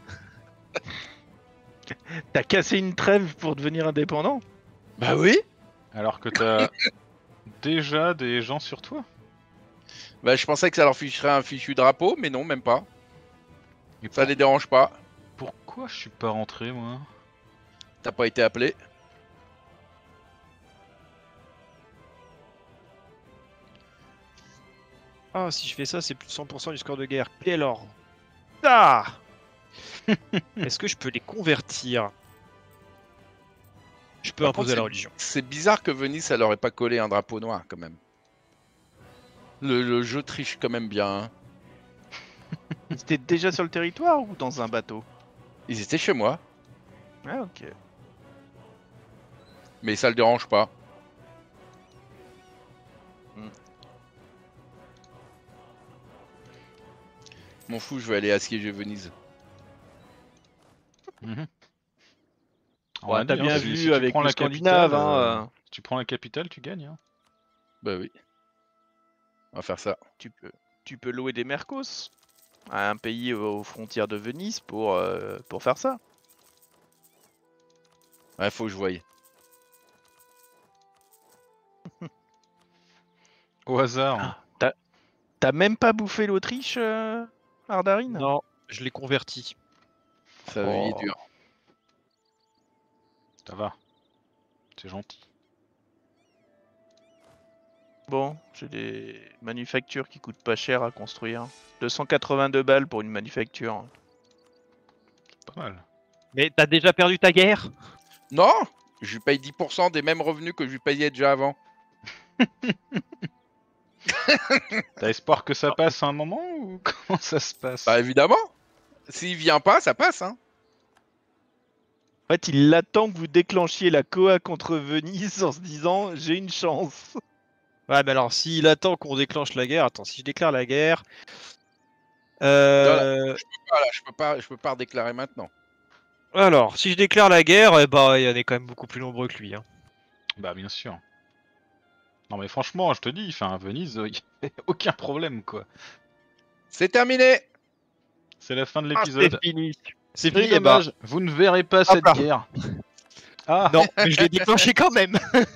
Speaker 4: T'as cassé une trêve pour devenir indépendant?
Speaker 3: Bah oui.
Speaker 1: Alors que t'as déjà des gens sur toi.
Speaker 3: Bah je pensais que ça leur ficherait un fichu drapeau, mais non, même pas.
Speaker 1: Et
Speaker 3: Ça les dérange pas.
Speaker 1: pourquoi je suis pas rentré moi?
Speaker 3: T'as pas été appelé.
Speaker 2: Ah, si je fais ça, c'est plus de cent pour cent du score de guerre. Et alors? Ah Est-ce que je peux les convertir? Je peux
Speaker 3: Par
Speaker 2: imposer
Speaker 3: contre,
Speaker 2: la religion.
Speaker 3: C'est bizarre que Venise, ça leur ait pas collé un drapeau noir quand même. Le, le jeu triche quand même bien. hein.
Speaker 4: Ils étaient déjà sur le territoire ou dans un bateau?
Speaker 3: Ils étaient chez moi,
Speaker 4: Ah ok.
Speaker 3: mais ça le dérange pas.
Speaker 4: Hmm.
Speaker 3: M'en fous, je vais aller assiéger Venise.
Speaker 1: Mhm. On
Speaker 4: Ouais,
Speaker 1: l'a
Speaker 4: t'as
Speaker 1: dit,
Speaker 4: bien
Speaker 1: hein, si-
Speaker 4: vu
Speaker 1: si tu
Speaker 4: avec
Speaker 1: prends
Speaker 4: le
Speaker 1: la
Speaker 4: Scandinave,
Speaker 1: capitale,
Speaker 4: hein,
Speaker 1: euh,
Speaker 4: euh.
Speaker 1: si tu prends la capitale, tu gagnes. Hein.
Speaker 3: Bah oui. On va faire ça.
Speaker 4: Tu peux, tu peux louer des mercos à un pays aux frontières de Venise pour, euh, pour faire ça.
Speaker 3: Ouais, faut que je voie.
Speaker 1: Au hasard. hein.
Speaker 4: Ah, T'as t'as même pas bouffé l'Autriche, euh, Ardarine?
Speaker 2: Non, je l'ai converti.
Speaker 3: Sa vie est
Speaker 4: Oh.
Speaker 3: dure.
Speaker 1: Ça va. C'est gentil.
Speaker 4: Bon, j'ai des manufactures qui coûtent pas cher à construire. deux cent quatre-vingt-deux balles pour une manufacture.
Speaker 1: Pas mal.
Speaker 2: Mais t'as déjà perdu ta guerre?
Speaker 3: Non, je lui paye dix pour cent des mêmes revenus que je lui payais déjà avant.
Speaker 1: T'as espoir que ça passe à un moment ou comment ça se passe?
Speaker 3: Bah évidemment. S'il vient pas, ça passe. Hein.
Speaker 4: En fait, il attend que vous déclenchiez la Coa contre Venise en se disant j'ai une chance.
Speaker 2: Ouais, mais alors, s'il attend qu'on déclenche la guerre, attends, si je déclare la guerre.
Speaker 3: Non, là,
Speaker 2: Euh...
Speaker 3: Ah, là, je peux pas, je peux pas redéclarer maintenant.
Speaker 2: Alors, si je déclare la guerre, eh bah, il y en a quand même beaucoup plus nombreux que lui. Hein.
Speaker 1: Bah bien sûr. Non mais franchement, je te dis, enfin Venise, il y a aucun problème quoi.
Speaker 3: C'est terminé.
Speaker 1: C'est la fin de
Speaker 4: Ah,
Speaker 1: l'épisode.
Speaker 4: c'est fini.
Speaker 2: C'est
Speaker 1: C'est
Speaker 2: fini, eh bah.
Speaker 1: dommage, vous ne verrez pas cette
Speaker 2: là.
Speaker 1: guerre. Ah,
Speaker 2: Non, mais je l'ai déclenché quand même.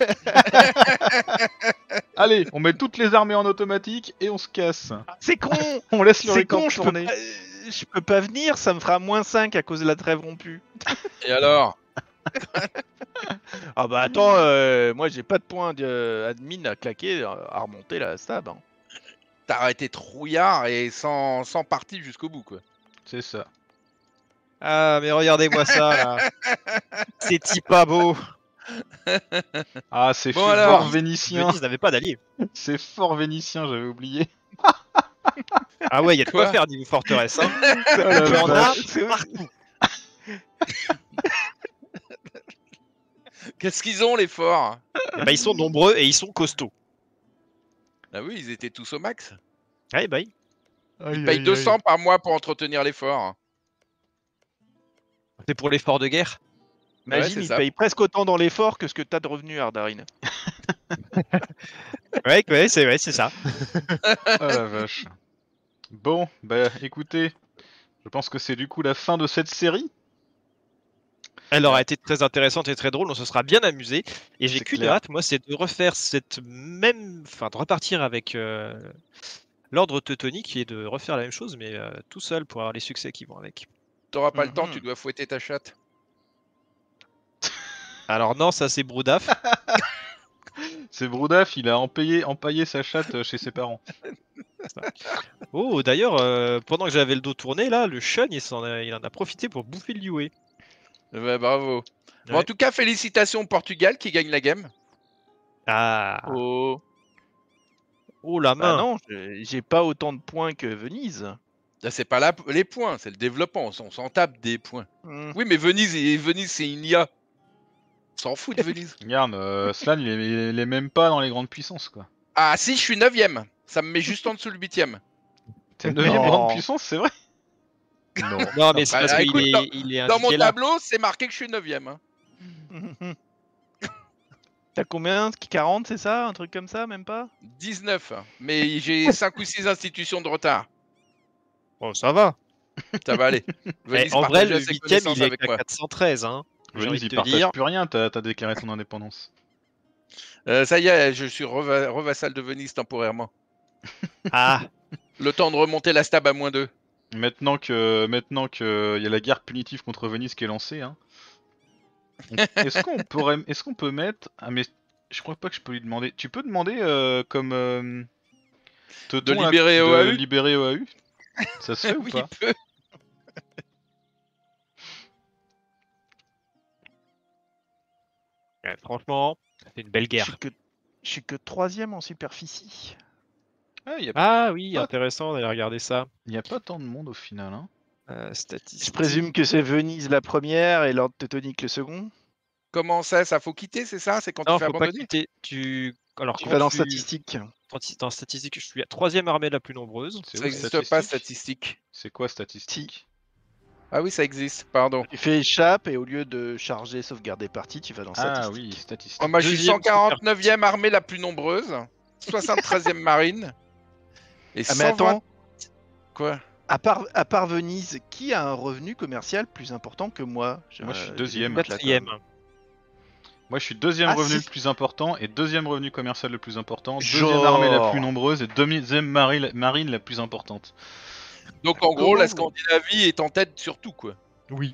Speaker 1: allez, on met toutes les armées en automatique et on se casse.
Speaker 4: C'est con.
Speaker 1: On laisse le
Speaker 4: C'est
Speaker 1: record
Speaker 4: con, je peux,
Speaker 1: tourner.
Speaker 4: pas, je peux pas venir, ça me fera moins cinq à cause de la trêve rompue.
Speaker 3: Et alors?
Speaker 4: Ah bah attends, euh, moi j'ai pas de point de admin à claquer, euh, à remonter la stab. Hein.
Speaker 3: T'as arrêté trouillard et sans, sans partie jusqu'au bout, quoi.
Speaker 1: C'est ça.
Speaker 2: Ah, mais regardez-moi ça, là. C'est pas beau.
Speaker 1: Ah, c'est
Speaker 3: Bon,
Speaker 1: fort
Speaker 3: alors.
Speaker 1: vénitien.
Speaker 2: Venise n'avait pas d'alliés.
Speaker 1: C'est fort vénitien, j'avais oublié.
Speaker 2: Ah ouais, il y a de quoi
Speaker 3: Quoi
Speaker 2: faire niveau forteresse. Hein.
Speaker 1: Oh la
Speaker 2: Il y en a
Speaker 1: vache.
Speaker 2: partout.
Speaker 3: Qu'est-ce qu'ils ont, les forts?
Speaker 2: Eh ben, ils sont nombreux et ils sont costauds.
Speaker 3: Ah oui, ils étaient tous au max.
Speaker 2: Ouais, bah oui.
Speaker 3: Ils payent deux cents par mois pour entretenir les forts.
Speaker 2: C'est pour l'effort de guerre.
Speaker 3: Ouais,
Speaker 4: Imagine,
Speaker 3: c'est
Speaker 4: il
Speaker 3: ça.
Speaker 4: paye presque autant dans l'effort que ce que t'as de revenus, Ardarine.
Speaker 2: Ouais, ouais, c'est ouais, c'est ça.
Speaker 1: Oh la vache. Bon, bah écoutez, je pense que c'est du coup la fin de cette série.
Speaker 2: Elle aura été très intéressante et très drôle, on se sera bien amusé. Et j'ai
Speaker 1: C'est
Speaker 2: qu'une
Speaker 1: clair.
Speaker 2: hâte, moi, c'est de refaire cette même. Enfin, de repartir avec euh, l'ordre teutonique et de refaire la même chose, mais euh, tout seul pour avoir les succès qui vont avec.
Speaker 3: T'auras pas le temps,
Speaker 4: Mhm.
Speaker 3: tu dois fouetter ta chatte.
Speaker 2: Alors, non, ça c'est Broudaf.
Speaker 1: C'est Broudaf, il a empaillé, empaillé sa chatte chez ses parents.
Speaker 2: Oh, d'ailleurs, euh, pendant que j'avais le dos tourné, là, le Shun, il, s'en a- il en a profité pour bouffer le Yue.
Speaker 3: Ouais, bravo. Bon, en
Speaker 2: Ouais.
Speaker 3: tout cas, félicitations au Portugal qui gagne la game.
Speaker 2: Ah,
Speaker 4: Oh,
Speaker 2: oh la
Speaker 4: bah
Speaker 2: main.
Speaker 4: non, j'ai j'ai pas autant de points que Venise.
Speaker 3: Là, c'est pas là les points, c'est le développement. On s'en- on s'en tape des points.
Speaker 4: Hmm.
Speaker 3: Oui, mais Venise, et Venise, c'est une I A. On s'en fout de Venise.
Speaker 1: Regarde, euh, Slan, il est, il est même pas dans les grandes puissances quoi.
Speaker 3: Ah si, je suis neuvième. Ça me met juste en dessous le huitième.
Speaker 1: T'es neuvième
Speaker 4: Non.
Speaker 1: grande puissance, c'est vrai?
Speaker 4: Non.
Speaker 2: Non, mais c'est
Speaker 3: Bah,
Speaker 2: parce qu'il
Speaker 3: écoute,
Speaker 2: est,
Speaker 3: dans-
Speaker 2: il est
Speaker 3: Dans mon
Speaker 2: indiqué là.
Speaker 3: tableau, c'est marqué que je suis neuvième. Hein.
Speaker 4: T'as combien? quarante, c'est ça? Un truc comme ça, même pas?
Speaker 3: dix-neuf. Mais j'ai cinq ou six institutions de retard.
Speaker 2: Oh, ça va.
Speaker 3: Ça va aller.
Speaker 2: Mais
Speaker 3: Venise
Speaker 2: en vrai,
Speaker 3: partage
Speaker 2: le
Speaker 3: ses
Speaker 2: huitième,
Speaker 3: connaissances
Speaker 2: il est
Speaker 3: avec
Speaker 2: à
Speaker 3: moi.
Speaker 2: quatre cent treize. Hein. J'ai
Speaker 1: Venise,
Speaker 2: envie de
Speaker 1: il
Speaker 2: te
Speaker 1: partage
Speaker 2: dire.
Speaker 1: plus rien, t'as t'as déclaré ton indépendance.
Speaker 3: Euh, ça y est, je suis reva- revassal de Venise temporairement.
Speaker 2: Ah,
Speaker 3: Le temps de remonter la stab à moins deux.
Speaker 1: Maintenant que maintenant que y a la guerre punitive contre Venise qui est lancée, hein. on- Est-ce qu'on pourrait, est-ce qu'on peut mettre, ah mais je crois pas que je peux lui demander. Tu peux demander euh, comme euh, Teuton, là,
Speaker 3: libérer
Speaker 1: de
Speaker 3: O A U?
Speaker 1: libérer O A U. Ça se fait ou
Speaker 3: Oui,
Speaker 1: pas?
Speaker 3: il peut.
Speaker 2: ouais, franchement, c'est une belle
Speaker 4: Je
Speaker 2: guerre.
Speaker 4: suis que, je suis que troisième en superficie.
Speaker 1: Ah, y a,
Speaker 2: Ah oui,
Speaker 1: Ah.
Speaker 2: intéressant d'aller regarder ça.
Speaker 1: y a pas tant de monde au final, hein.
Speaker 2: Euh,
Speaker 4: Je
Speaker 2: statistiques.
Speaker 4: présume que c'est Venise la première et l'ordre teutonique le second.
Speaker 3: Comment ça? Ça faut quitter, c'est ça? C'est quand
Speaker 2: Non,
Speaker 3: tu fais
Speaker 2: faut pas
Speaker 3: abandonner?
Speaker 2: quitter. Tu, alors
Speaker 4: Tu
Speaker 2: quand
Speaker 4: vas dans
Speaker 2: tu-
Speaker 4: statistiques.
Speaker 2: quand tu- dans statistiques, je suis la troisième armée la plus nombreuse.
Speaker 1: C'est
Speaker 3: Ça
Speaker 1: où
Speaker 3: n'existe pas,
Speaker 1: statistique
Speaker 3: statistique.
Speaker 1: C'est quoi statistique?
Speaker 3: Ah oui, ça existe, pardon.
Speaker 4: Tu fais échappe et au lieu de charger, sauvegarder partie, tu vas dans
Speaker 1: Ah
Speaker 4: statistiques.
Speaker 1: oui, statistique.
Speaker 3: Oh, moi, je suis
Speaker 2: Deuxième
Speaker 3: cent quarante-neuvième armée la plus nombreuse, soixante-treizième marine. Et
Speaker 4: Ah mais
Speaker 3: cent vingt...
Speaker 4: attends,
Speaker 3: Quoi?
Speaker 4: à part, à part Venise, qui a un revenu commercial plus important que moi?
Speaker 1: Moi, je suis
Speaker 4: j'ai
Speaker 1: deuxième.
Speaker 4: dû mettre la
Speaker 2: Quatrième.
Speaker 4: com.
Speaker 1: Moi, je suis deuxième
Speaker 4: Ah,
Speaker 1: revenu
Speaker 4: si.
Speaker 1: le plus important et deuxième revenu commercial le plus important,
Speaker 4: Genre.
Speaker 1: deuxième armée la plus nombreuse et deuxième marine, marine la plus importante.
Speaker 3: Donc en gros, la
Speaker 4: Comment-
Speaker 3: Scandinavie est en tête sur tout, quoi.
Speaker 2: Oui.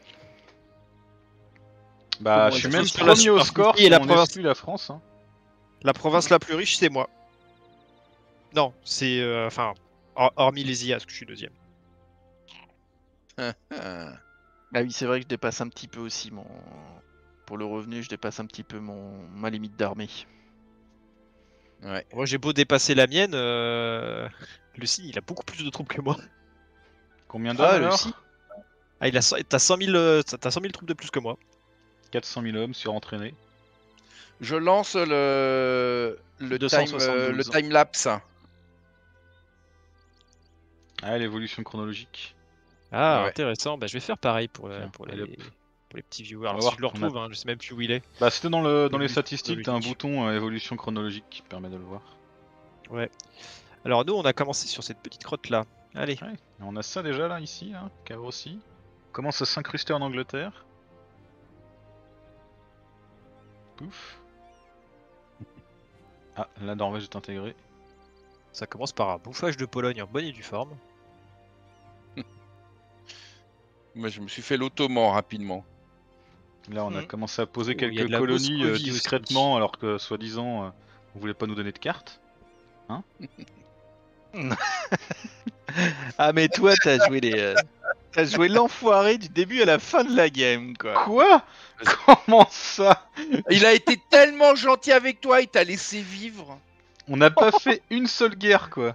Speaker 1: Bah,
Speaker 4: Comment
Speaker 1: je suis
Speaker 4: ça
Speaker 1: même
Speaker 2: se fait sur la
Speaker 1: premier au
Speaker 2: superficie
Speaker 1: score
Speaker 2: et
Speaker 1: si
Speaker 2: la
Speaker 1: on
Speaker 2: province-
Speaker 1: exclut la France. Hein.
Speaker 2: La province la plus riche, c'est moi. Non, c'est euh, enfin hor- hormis les I A, parce que je suis deuxième.
Speaker 3: Ah.
Speaker 4: Ah oui, c'est vrai que je dépasse un petit peu aussi mon. Pour le revenu, je dépasse un petit peu mon ma limite d'armée.
Speaker 3: Ouais.
Speaker 2: Moi, j'ai beau dépasser la mienne, euh... Lucie, il a beaucoup plus de troupes que moi.
Speaker 1: Combien d'hommes
Speaker 4: Ah,
Speaker 1: alors
Speaker 4: Lucie.
Speaker 2: Ah, il a cent- t'as cent mille, euh, t'as cent mille troupes de plus que moi.
Speaker 1: quatre cent mille hommes surentraînés.
Speaker 3: Je lance le le
Speaker 2: deux
Speaker 3: time
Speaker 2: cent
Speaker 3: euh,
Speaker 2: soixante-douze.
Speaker 3: le time lapse.
Speaker 1: Ah, l'évolution chronologique.
Speaker 2: Ah,
Speaker 3: Ouais.
Speaker 2: intéressant. Bah, je vais faire pareil pour, euh,
Speaker 1: Tiens,
Speaker 2: pour,
Speaker 1: allez,
Speaker 2: les... pour les petits viewers.
Speaker 1: va
Speaker 2: Alors,
Speaker 1: voir
Speaker 2: si je le
Speaker 1: qu'on a-
Speaker 2: retrouve, hein, je sais même plus où il est.
Speaker 1: Bah, c'était dans, le, dans les
Speaker 2: Évolution
Speaker 1: statistiques, t'as un
Speaker 2: chronologique.
Speaker 1: bouton euh, évolution chronologique qui permet de le voir.
Speaker 2: Ouais. Alors, nous, on a commencé sur cette petite crotte là. Allez.
Speaker 1: Ouais, et on a ça déjà là, ici, hein, qui a aussi. On commence à s'incruster en Angleterre. Pouf. Ah, la Norvège est intégrée.
Speaker 2: Ça commence par un bouffage de Pologne en bonne et due forme.
Speaker 3: Moi, je me suis fait l'ottoman rapidement.
Speaker 1: Là, on a
Speaker 2: Mhm.
Speaker 1: commencé à poser
Speaker 2: Oh, il y a
Speaker 1: quelques
Speaker 2: de la
Speaker 1: colonies euh,
Speaker 2: Moscovie aussi.
Speaker 1: discrètement, alors que soi-disant, euh, on voulait pas nous donner de cartes.
Speaker 4: Ah mais toi t'as joué les, euh, t'as joué l'enfoiré du début à la fin de la game quoi.
Speaker 1: Quoi? Comment ça?
Speaker 3: Il a été tellement gentil avec toi, il t'a laissé vivre.
Speaker 1: On n'a pas fait une seule guerre, quoi.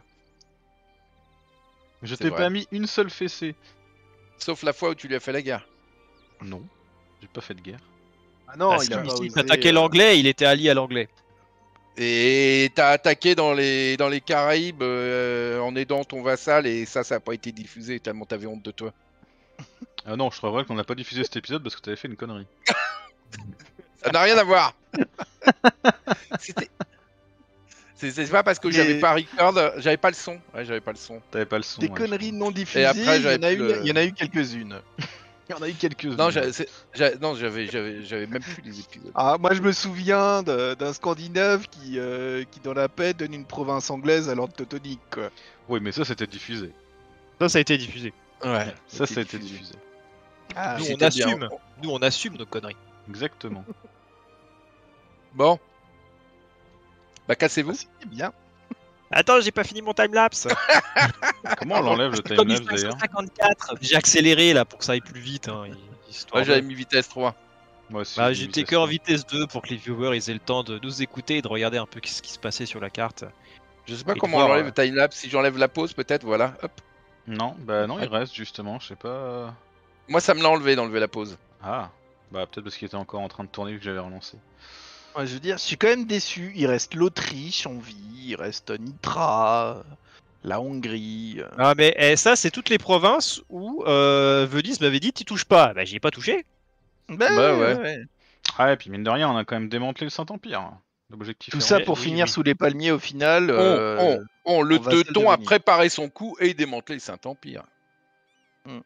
Speaker 1: Je
Speaker 3: C'est
Speaker 1: t'ai
Speaker 3: vrai.
Speaker 1: pas mis une seule fessée.
Speaker 3: Sauf la fois où tu lui as fait la guerre.
Speaker 1: Non, j'ai pas fait de guerre.
Speaker 4: Ah non
Speaker 2: Ah,
Speaker 4: il
Speaker 2: si,
Speaker 4: a pas
Speaker 2: si,
Speaker 4: osé,
Speaker 2: t'attaquais
Speaker 4: euh,
Speaker 2: l'anglais, il était allié à l'anglais.
Speaker 3: Et t'as attaqué dans les dans les Caraïbes euh, en aidant ton vassal et ça, ça a pas été diffusé tellement t'avais honte de toi.
Speaker 1: Ah non, je crois vrai qu'on n'a pas diffusé cet épisode parce que t'avais fait une connerie.
Speaker 3: Ça n'a rien à voir. C'était. C'est c'est pas parce que
Speaker 4: Mais-
Speaker 3: j'avais pas record, j'avais pas le son. Ouais, j'avais pas le son.
Speaker 1: T'avais pas le son.
Speaker 4: Des
Speaker 1: ouais,
Speaker 4: conneries
Speaker 1: je
Speaker 4: non diffusées,
Speaker 3: après,
Speaker 4: il y en a
Speaker 3: j'avais
Speaker 4: eu,
Speaker 3: plus le-
Speaker 4: il y en a eu quelques-unes.
Speaker 1: Il y en a eu quelques-unes.
Speaker 3: Non, j'a- c'est- j'a- non, j'avais j'avais j'avais même plus les épisodes.
Speaker 4: Ah, moi je me souviens de- d'un Scandinave qui, euh, qui dans la paix donne une province anglaise à l'ordre teutonique quoi.
Speaker 1: Oui, mais ça c'était diffusé.
Speaker 2: Ça, ça a été diffusé.
Speaker 3: Ouais.
Speaker 1: Ça, ça a été diffusé.
Speaker 4: Ah,
Speaker 2: Nous, on
Speaker 3: c'était bien.
Speaker 2: assume. Nous, on assume nos conneries.
Speaker 1: Exactement.
Speaker 3: Bon. Bah cassez-vous.
Speaker 4: c'est bien.
Speaker 2: Attends, j'ai pas fini mon timelapse.
Speaker 1: Comment on l'enlève le
Speaker 2: Comme
Speaker 1: timelapse d'ailleurs?
Speaker 2: cinquante-quatre. J'ai accéléré là pour que ça aille plus vite. Hein, histoire
Speaker 3: Ouais,
Speaker 2: de-
Speaker 3: j'avais mis vitesse trois.
Speaker 1: Moi aussi.
Speaker 2: Bah,
Speaker 1: j'ai mis
Speaker 2: j'étais
Speaker 1: vitesse
Speaker 2: que en
Speaker 1: trois.
Speaker 2: vitesse deux pour que les viewers ils aient le temps de nous écouter et de regarder un peu ce qui se passait sur la carte.
Speaker 3: Je sais pas
Speaker 2: Et de
Speaker 3: comment on
Speaker 2: voir,
Speaker 3: enlève
Speaker 2: euh,
Speaker 3: le timelapse. Si j'enlève la pause, peut-être, voilà. Hop.
Speaker 1: Non, bah non, il reste justement, je sais pas.
Speaker 3: Moi, ça me l'a enlevé d'enlever la pause.
Speaker 1: Ah, bah peut-être parce qu'il était encore en train de tourner vu que j'avais relancé.
Speaker 4: Ouais, je veux dire, je suis quand même déçu. Il reste l'Autriche en vie, il reste Nitra, la Hongrie. euh.
Speaker 2: Ah, mais eh, ça, c'est toutes les provinces où euh, Venise m'avait dit t'y touches pas. Bah, j'y ai pas touché.
Speaker 4: Bah,
Speaker 3: Bah, ouais.
Speaker 1: Ah, et puis mine de rien, on a quand même démantelé le Saint-Empire. L'objectif
Speaker 4: Tout
Speaker 1: est
Speaker 4: ça
Speaker 1: rempli.
Speaker 4: pour
Speaker 2: oui,
Speaker 4: finir
Speaker 2: oui.
Speaker 4: sous les palmiers au final.
Speaker 3: On,
Speaker 4: euh,
Speaker 3: on, on, le
Speaker 4: on vassal de
Speaker 3: teuton a
Speaker 4: Venise.
Speaker 3: préparé son coup et démantelé le Saint-Empire.
Speaker 4: Hmm.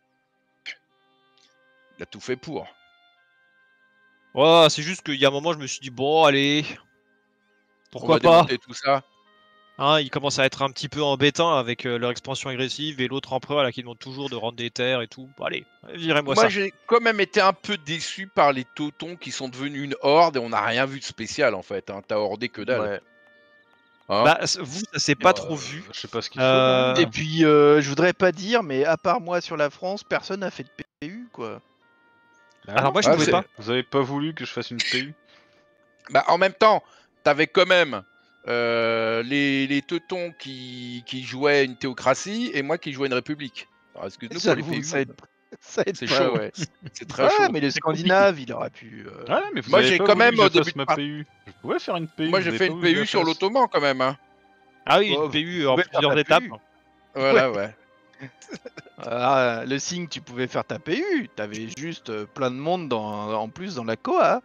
Speaker 3: Il a tout fait pour.
Speaker 2: Oh, c'est juste qu'il y a un moment, je me suis dit bon, allez. Pourquoi
Speaker 3: on va
Speaker 2: pas
Speaker 3: démonter tout ça.
Speaker 2: hein, ils commencent à être un petit peu embêtants avec euh, leur expansion agressive et l'autre empereur là qui demande toujours de rendre des terres et tout. Bon, allez, virez-moi
Speaker 3: Moi,
Speaker 2: ça.
Speaker 3: j'ai quand même été un peu déçu par les teutons qui sont devenus une horde et on n'a rien vu de spécial en fait. Hein. T'as hordé que dalle.
Speaker 4: ouais.
Speaker 3: Hein.
Speaker 2: Bah, c- vous, ça s'est pas
Speaker 1: Euh,
Speaker 2: trop vu.
Speaker 1: Je sais pas ce qu'il faut.
Speaker 2: Euh,
Speaker 1: là.
Speaker 4: Et puis, euh, je voudrais pas dire, mais à part moi sur la France, personne n'a fait de P U quoi.
Speaker 1: Bah
Speaker 2: Alors
Speaker 1: non,
Speaker 2: moi, je
Speaker 3: Ah,
Speaker 2: pouvais
Speaker 3: c'est-
Speaker 2: pas.
Speaker 1: Vous avez pas voulu que je fasse une P U?
Speaker 3: Bah, en même temps, t'avais quand même euh, les, les teutons qui, qui jouaient une théocratie et moi qui jouais une république. Alors, excuse-nous pour les
Speaker 4: J'avoue,
Speaker 3: P U,
Speaker 4: ça aide, ça aide
Speaker 3: c'est
Speaker 4: pas,
Speaker 3: chaud.
Speaker 4: ouais.
Speaker 3: C'est très
Speaker 4: Ouais,
Speaker 3: chaud.
Speaker 4: mais le Scandinave, il aurait pu. euh,
Speaker 1: Ouais, mais vous
Speaker 3: Moi,
Speaker 1: avez
Speaker 3: j'ai
Speaker 1: pas
Speaker 3: quand
Speaker 1: voulu
Speaker 3: même,
Speaker 1: que je
Speaker 3: au début
Speaker 1: fasse
Speaker 3: de
Speaker 1: ma
Speaker 3: part-
Speaker 1: P U. Je pouvais faire une P U.
Speaker 3: Moi,
Speaker 1: vous
Speaker 3: j'ai
Speaker 1: avez
Speaker 3: fait
Speaker 1: pas
Speaker 3: une
Speaker 1: voulu que je
Speaker 3: P U
Speaker 1: la
Speaker 3: sur
Speaker 1: fasse.
Speaker 3: l'ottoman quand même. Hein.
Speaker 2: Ah oui,
Speaker 4: Oh,
Speaker 2: une P U
Speaker 4: vous
Speaker 2: en
Speaker 4: pouvez faire
Speaker 2: plusieurs
Speaker 4: la
Speaker 2: étapes.
Speaker 4: P U.
Speaker 3: Voilà, ouais.
Speaker 4: Ah, le signe, tu pouvais faire ta P U. T'avais juste euh, plein de monde dans, en plus dans la Coa.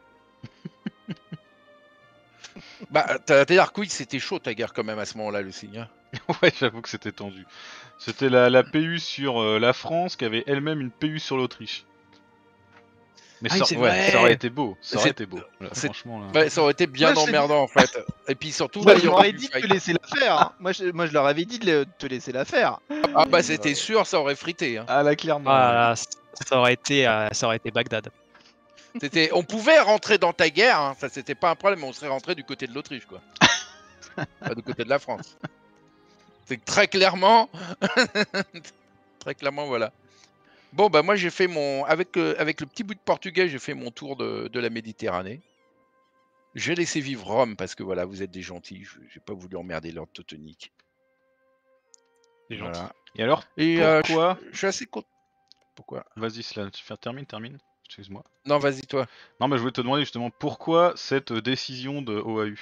Speaker 3: Bah, t'as dire que oui, c'était chaud ta guerre quand même à ce moment-là, le signe. Hein.
Speaker 1: Ouais, j'avoue que c'était tendu. C'était la, la P U sur euh, la France qui avait elle-même une P U sur l'Autriche. Mais
Speaker 2: Ah oui,
Speaker 1: ça,
Speaker 2: c'est
Speaker 1: ouais,
Speaker 2: vrai.
Speaker 1: ça aurait été beau. Ça aurait
Speaker 3: C'est-
Speaker 1: été beau. Là,
Speaker 3: c'est-
Speaker 1: franchement, là.
Speaker 3: Ouais, ça aurait été bien
Speaker 4: Moi, je te
Speaker 3: emmerdant en fait. Et puis surtout,
Speaker 4: Moi,
Speaker 3: là, il
Speaker 4: je
Speaker 3: y
Speaker 4: leur
Speaker 3: aurait
Speaker 4: ai
Speaker 3: du
Speaker 4: dit de
Speaker 3: fight.
Speaker 4: te laisser la faire. hein. Moi, je, moi, je leur avais dit de, le- de te laisser la faire.
Speaker 3: Ah bah c'était sûr, ça aurait frité. Hein.
Speaker 1: Ah là, clairement.
Speaker 2: Ah,
Speaker 1: ouais.
Speaker 2: là, c- ça aurait été, euh, ça aurait été Bagdad.
Speaker 3: C'était, on pouvait rentrer dans ta guerre, hein. Ça c'était pas un problème, on serait rentré du côté de l'Autriche quoi. Pas du côté de la France. C'est que très clairement, très clairement voilà. Bon bah moi j'ai fait mon, avec euh, avec le petit bout de portugais, j'ai fait mon tour de, de la Méditerranée. J'ai laissé vivre Rome parce que voilà, vous êtes des gentils, je- j'ai pas voulu emmerder l'ordre teutonique.
Speaker 2: C'est gentil.
Speaker 3: Voilà.
Speaker 1: Et alors,
Speaker 3: Et euh,
Speaker 1: pourquoi
Speaker 3: je, je suis assez content. Pourquoi?
Speaker 1: Vas-y, Slan, tu fais- termine, termine. Excuse-moi.
Speaker 3: Non, vas-y, toi.
Speaker 1: Non, mais je voulais te demander justement pourquoi cette décision de O A U.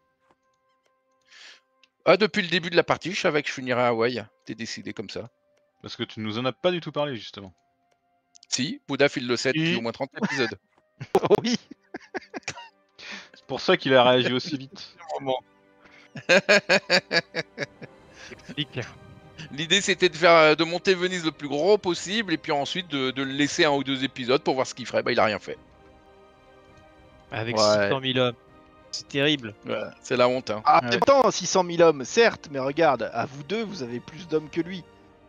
Speaker 3: Ah, depuis le début de la partie, je savais que je finirais à Hawaï. T'es décidé comme ça.
Speaker 1: Parce que tu nous en as pas du tout parlé justement.
Speaker 3: Si, Bouddha il le sait depuis
Speaker 4: Oui.
Speaker 3: au moins trente épisodes.
Speaker 4: Oh oui.
Speaker 1: C'est pour ça qu'il a réagi aussi vite.
Speaker 2: Explique.
Speaker 3: L'idée c'était de faire euh, de monter Venise le plus gros possible et puis ensuite de, de le laisser un ou deux épisodes pour voir ce qu'il ferait. Bah il a rien fait.
Speaker 2: Avec
Speaker 4: Ouais.
Speaker 2: six cent mille hommes. C'est terrible.
Speaker 3: Ouais, c'est la honte. Hein.
Speaker 4: Ah,
Speaker 1: Ouais.
Speaker 4: pourtant, six cent mille hommes, certes, mais regarde, à vous deux, vous avez plus d'hommes que lui.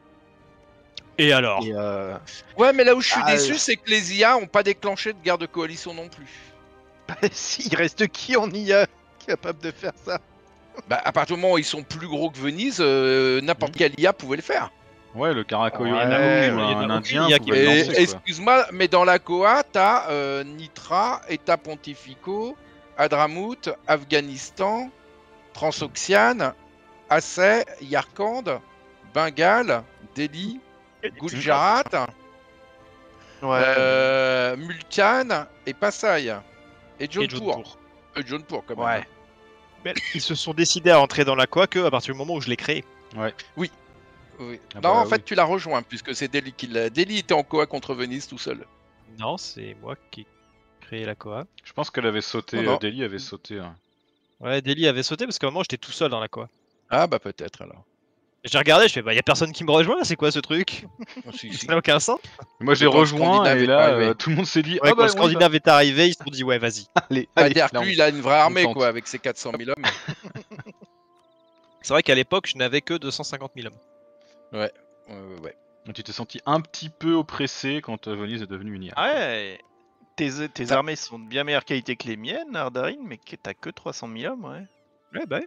Speaker 2: Et alors?
Speaker 4: Et euh...
Speaker 3: Ouais, mais là où je suis
Speaker 4: Ah,
Speaker 3: déçu,
Speaker 4: euh.
Speaker 3: c'est que les I A ont pas déclenché de guerre de coalition non plus.
Speaker 4: si, il reste qui en I A capable de faire ça?
Speaker 3: Bah à partir du moment où ils sont plus gros que Venise, euh, n'importe quelle I A pouvait le faire.
Speaker 1: Ouais, le Karakoyo
Speaker 4: Ouais,
Speaker 1: Namu,
Speaker 2: il y en a
Speaker 1: un
Speaker 2: aucune
Speaker 1: indien
Speaker 2: I A qui
Speaker 1: pouvait le
Speaker 3: Et
Speaker 1: lancer, quoi.
Speaker 3: excuse-moi, mais dans la Koa, t'as euh, Nitra, État Pontifico, Hadramout, Afghanistan, Transoxiane, Assay, Yarkand, Bengale, Delhi, Gujarat,
Speaker 4: Ouais.
Speaker 3: euh, Multan et Pasai. Et
Speaker 2: Et
Speaker 3: Jaunpur.
Speaker 2: Jaunpur.
Speaker 3: Et Jaunpur, quand même.
Speaker 4: Ouais.
Speaker 2: Mais ils se sont décidés à entrer dans la Koa que à partir du moment où je l'ai créé.
Speaker 3: Oui.
Speaker 1: Ah
Speaker 3: non,
Speaker 1: bah
Speaker 3: en fait,
Speaker 1: oui.
Speaker 3: tu l'as rejoint, puisque c'est Delhi qui l'a. Delhi était en Koa contre Venise tout seul.
Speaker 2: Non, c'est moi qui ai créé la Koa.
Speaker 1: Je pense qu'elle avait sauté,
Speaker 3: Non, non.
Speaker 1: euh, Delhi avait sauté. hein.
Speaker 2: Ouais, Delhi avait sauté parce qu'à un moment j'étais tout seul dans la Koa.
Speaker 3: Ah, bah peut-être alors.
Speaker 2: Et j'ai regardé, je fais bah y a personne qui me rejoint, c'est quoi ce truc?
Speaker 3: Oh, si, si.
Speaker 2: Ça n'a aucun sens.
Speaker 1: Moi j'ai
Speaker 3: quand le
Speaker 1: rejoint
Speaker 3: Scandinave
Speaker 1: et
Speaker 3: est
Speaker 1: là
Speaker 3: arrivé.
Speaker 1: euh, tout le monde s'est dit
Speaker 2: Ouais,
Speaker 1: ah
Speaker 2: quand
Speaker 1: bah
Speaker 2: le
Speaker 1: on y va.
Speaker 2: Scandinave est arrivé, ils se sont dit ouais vas-y.
Speaker 1: Allez,
Speaker 3: Bah,
Speaker 1: allez,
Speaker 3: dire
Speaker 1: là,
Speaker 3: que
Speaker 1: on-
Speaker 3: lui, il a une vraie armée,
Speaker 1: tente.
Speaker 3: quoi, avec ses quatre cent mille hommes.
Speaker 2: C'est vrai qu'à l'époque je n'avais que deux cent cinquante mille hommes.
Speaker 3: Ouais, ouais, ouais.
Speaker 1: Donc, tu t'es senti un petit peu oppressé quand euh, Venise est devenue une I A.
Speaker 4: Ah ouais. Tes, tes
Speaker 3: Ça-
Speaker 4: armées sont de bien meilleure qualité que les miennes, Ardarin, mais que t'as que trois cent mille hommes, ouais.
Speaker 2: Ouais bah ouais.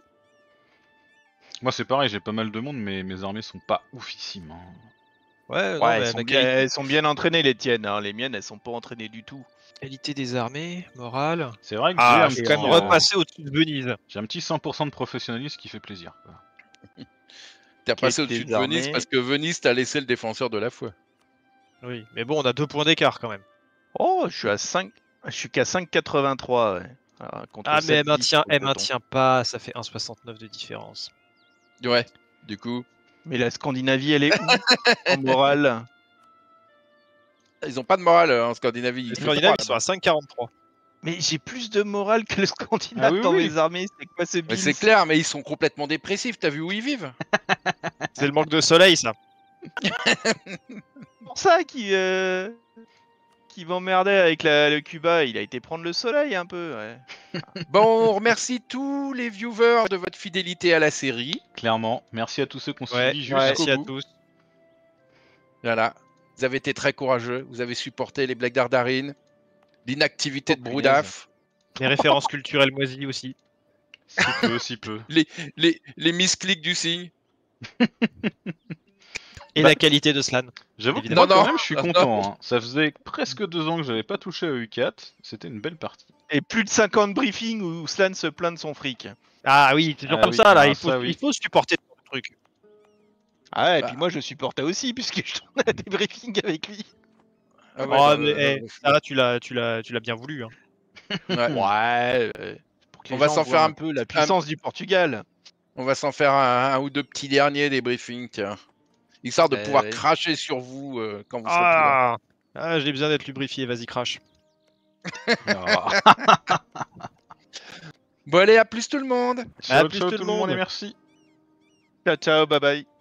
Speaker 1: Moi c'est pareil, j'ai pas mal de monde, mais mes armées sont pas oufissimes. hein.
Speaker 2: Ouais, non,
Speaker 4: Ouais,
Speaker 2: mais
Speaker 4: elles, sont
Speaker 2: ma
Speaker 4: bien,
Speaker 2: qualité,
Speaker 4: elles sont bien entraînées, les tiennes. Hein. Les miennes, elles sont pas entraînées du tout.
Speaker 2: qualité des armées, morale.
Speaker 1: C'est vrai que
Speaker 2: Ah,
Speaker 1: j'ai un
Speaker 2: je suis
Speaker 1: petit,
Speaker 2: quand même
Speaker 1: euh,
Speaker 2: repassé au-dessus de Venise.
Speaker 1: j'ai un petit cent pour cent de professionnalisme qui fait plaisir. quoi.
Speaker 3: T'as passé
Speaker 4: Quelle
Speaker 3: au-dessus
Speaker 4: tes
Speaker 3: de Venise
Speaker 4: armées
Speaker 3: parce que Venise t'a laissé le défenseur de la foi.
Speaker 2: Oui, mais bon, on a deux points d'écart quand même.
Speaker 4: Oh, je suis à cinq. Je suis qu'à cinq virgule quatre-vingt-trois, ouais. Alors, contre
Speaker 2: Ah, mais elle
Speaker 4: sept virgule dix
Speaker 2: maintient,
Speaker 4: pour le
Speaker 2: elle
Speaker 4: peloton.
Speaker 2: maintient pas, ça fait un virgule soixante-neuf de différence.
Speaker 3: Ouais, du coup,
Speaker 4: Mais la Scandinavie, elle est où en morale?
Speaker 3: ils ont pas de morale euh, en Scandinavie.
Speaker 2: Les
Speaker 3: il fait
Speaker 2: Scandinaves,
Speaker 3: froid,
Speaker 2: ils sont à cinq virgule quarante-trois.
Speaker 4: Mais j'ai plus de morale que le Scandinave
Speaker 1: Ah oui,
Speaker 4: dans
Speaker 1: oui.
Speaker 4: mes armées. C'est quoi ce
Speaker 3: Mais
Speaker 4: build?
Speaker 3: c'est clair, mais ils sont complètement dépressifs. T'as vu où ils vivent?
Speaker 2: C'est le manque de soleil, ça.
Speaker 4: pour ça qui euh, qui m'emmerdait avec la- le Cuba. Il a été prendre le soleil un peu. Ouais.
Speaker 3: Bon, on remercie tous les viewers de votre fidélité à la série.
Speaker 1: Clairement, merci à tous ceux qui ont
Speaker 2: Ouais,
Speaker 1: suivi jusqu'au
Speaker 2: merci à
Speaker 1: bout.
Speaker 2: tous.
Speaker 3: Voilà. Vous avez été très courageux. Vous avez supporté les blagues d'Ardarine, l'inactivité
Speaker 4: Oh,
Speaker 3: de Broudaf,
Speaker 2: Les références culturelles moisies aussi.
Speaker 1: Si peu, si peu.
Speaker 3: les, les misclics du signe.
Speaker 2: Et
Speaker 3: Bah-
Speaker 2: la qualité de Slan.
Speaker 1: J'avoue que
Speaker 2: Évidemment.
Speaker 1: moi,
Speaker 3: Non,
Speaker 1: quand
Speaker 3: non.
Speaker 1: même, je suis
Speaker 3: Non,
Speaker 1: content. hein. Ça faisait presque deux ans que j'avais pas touché à U quatre. C'était une belle partie.
Speaker 4: Et plus de cinquante briefings où Slan se plaint de son fric.
Speaker 2: Ah oui, c'est toujours
Speaker 1: Ah
Speaker 2: comme
Speaker 1: oui,
Speaker 2: ça, là.
Speaker 1: ah,
Speaker 2: Il faut,
Speaker 1: ça, oui.
Speaker 2: il faut supporter ce truc.
Speaker 4: Ah, et
Speaker 3: Bah.
Speaker 4: puis moi je supportais aussi puisque je tournais à des briefings avec lui.
Speaker 3: Ah
Speaker 2: Oh,
Speaker 3: ouais, bah,
Speaker 2: mais
Speaker 3: euh,
Speaker 2: eh, ça, là, tu l'as, tu l'as, tu l'as bien voulu. Hein.
Speaker 3: ouais.
Speaker 4: Ouais. euh, pour que les
Speaker 3: On va
Speaker 4: gens
Speaker 3: s'en
Speaker 4: voient
Speaker 3: faire
Speaker 4: un
Speaker 3: un-
Speaker 4: peu la puissance du Portugal.
Speaker 3: On va s'en faire un, un ou deux petits derniers des briefings, tiens. Histoire de
Speaker 4: Euh,
Speaker 3: pouvoir
Speaker 4: ouais.
Speaker 3: cracher sur vous euh, quand vous serez plus là.
Speaker 2: Ah, ah j'ai besoin d'être lubrifié. Vas-y, crash.
Speaker 1: Ah.
Speaker 3: Bon allez, à plus tout le monde.
Speaker 1: Ciao,
Speaker 2: plus
Speaker 1: ciao
Speaker 2: tout
Speaker 1: tout
Speaker 2: le
Speaker 1: le monde et
Speaker 2: monde.
Speaker 1: merci.
Speaker 4: Ciao, ciao, bye bye.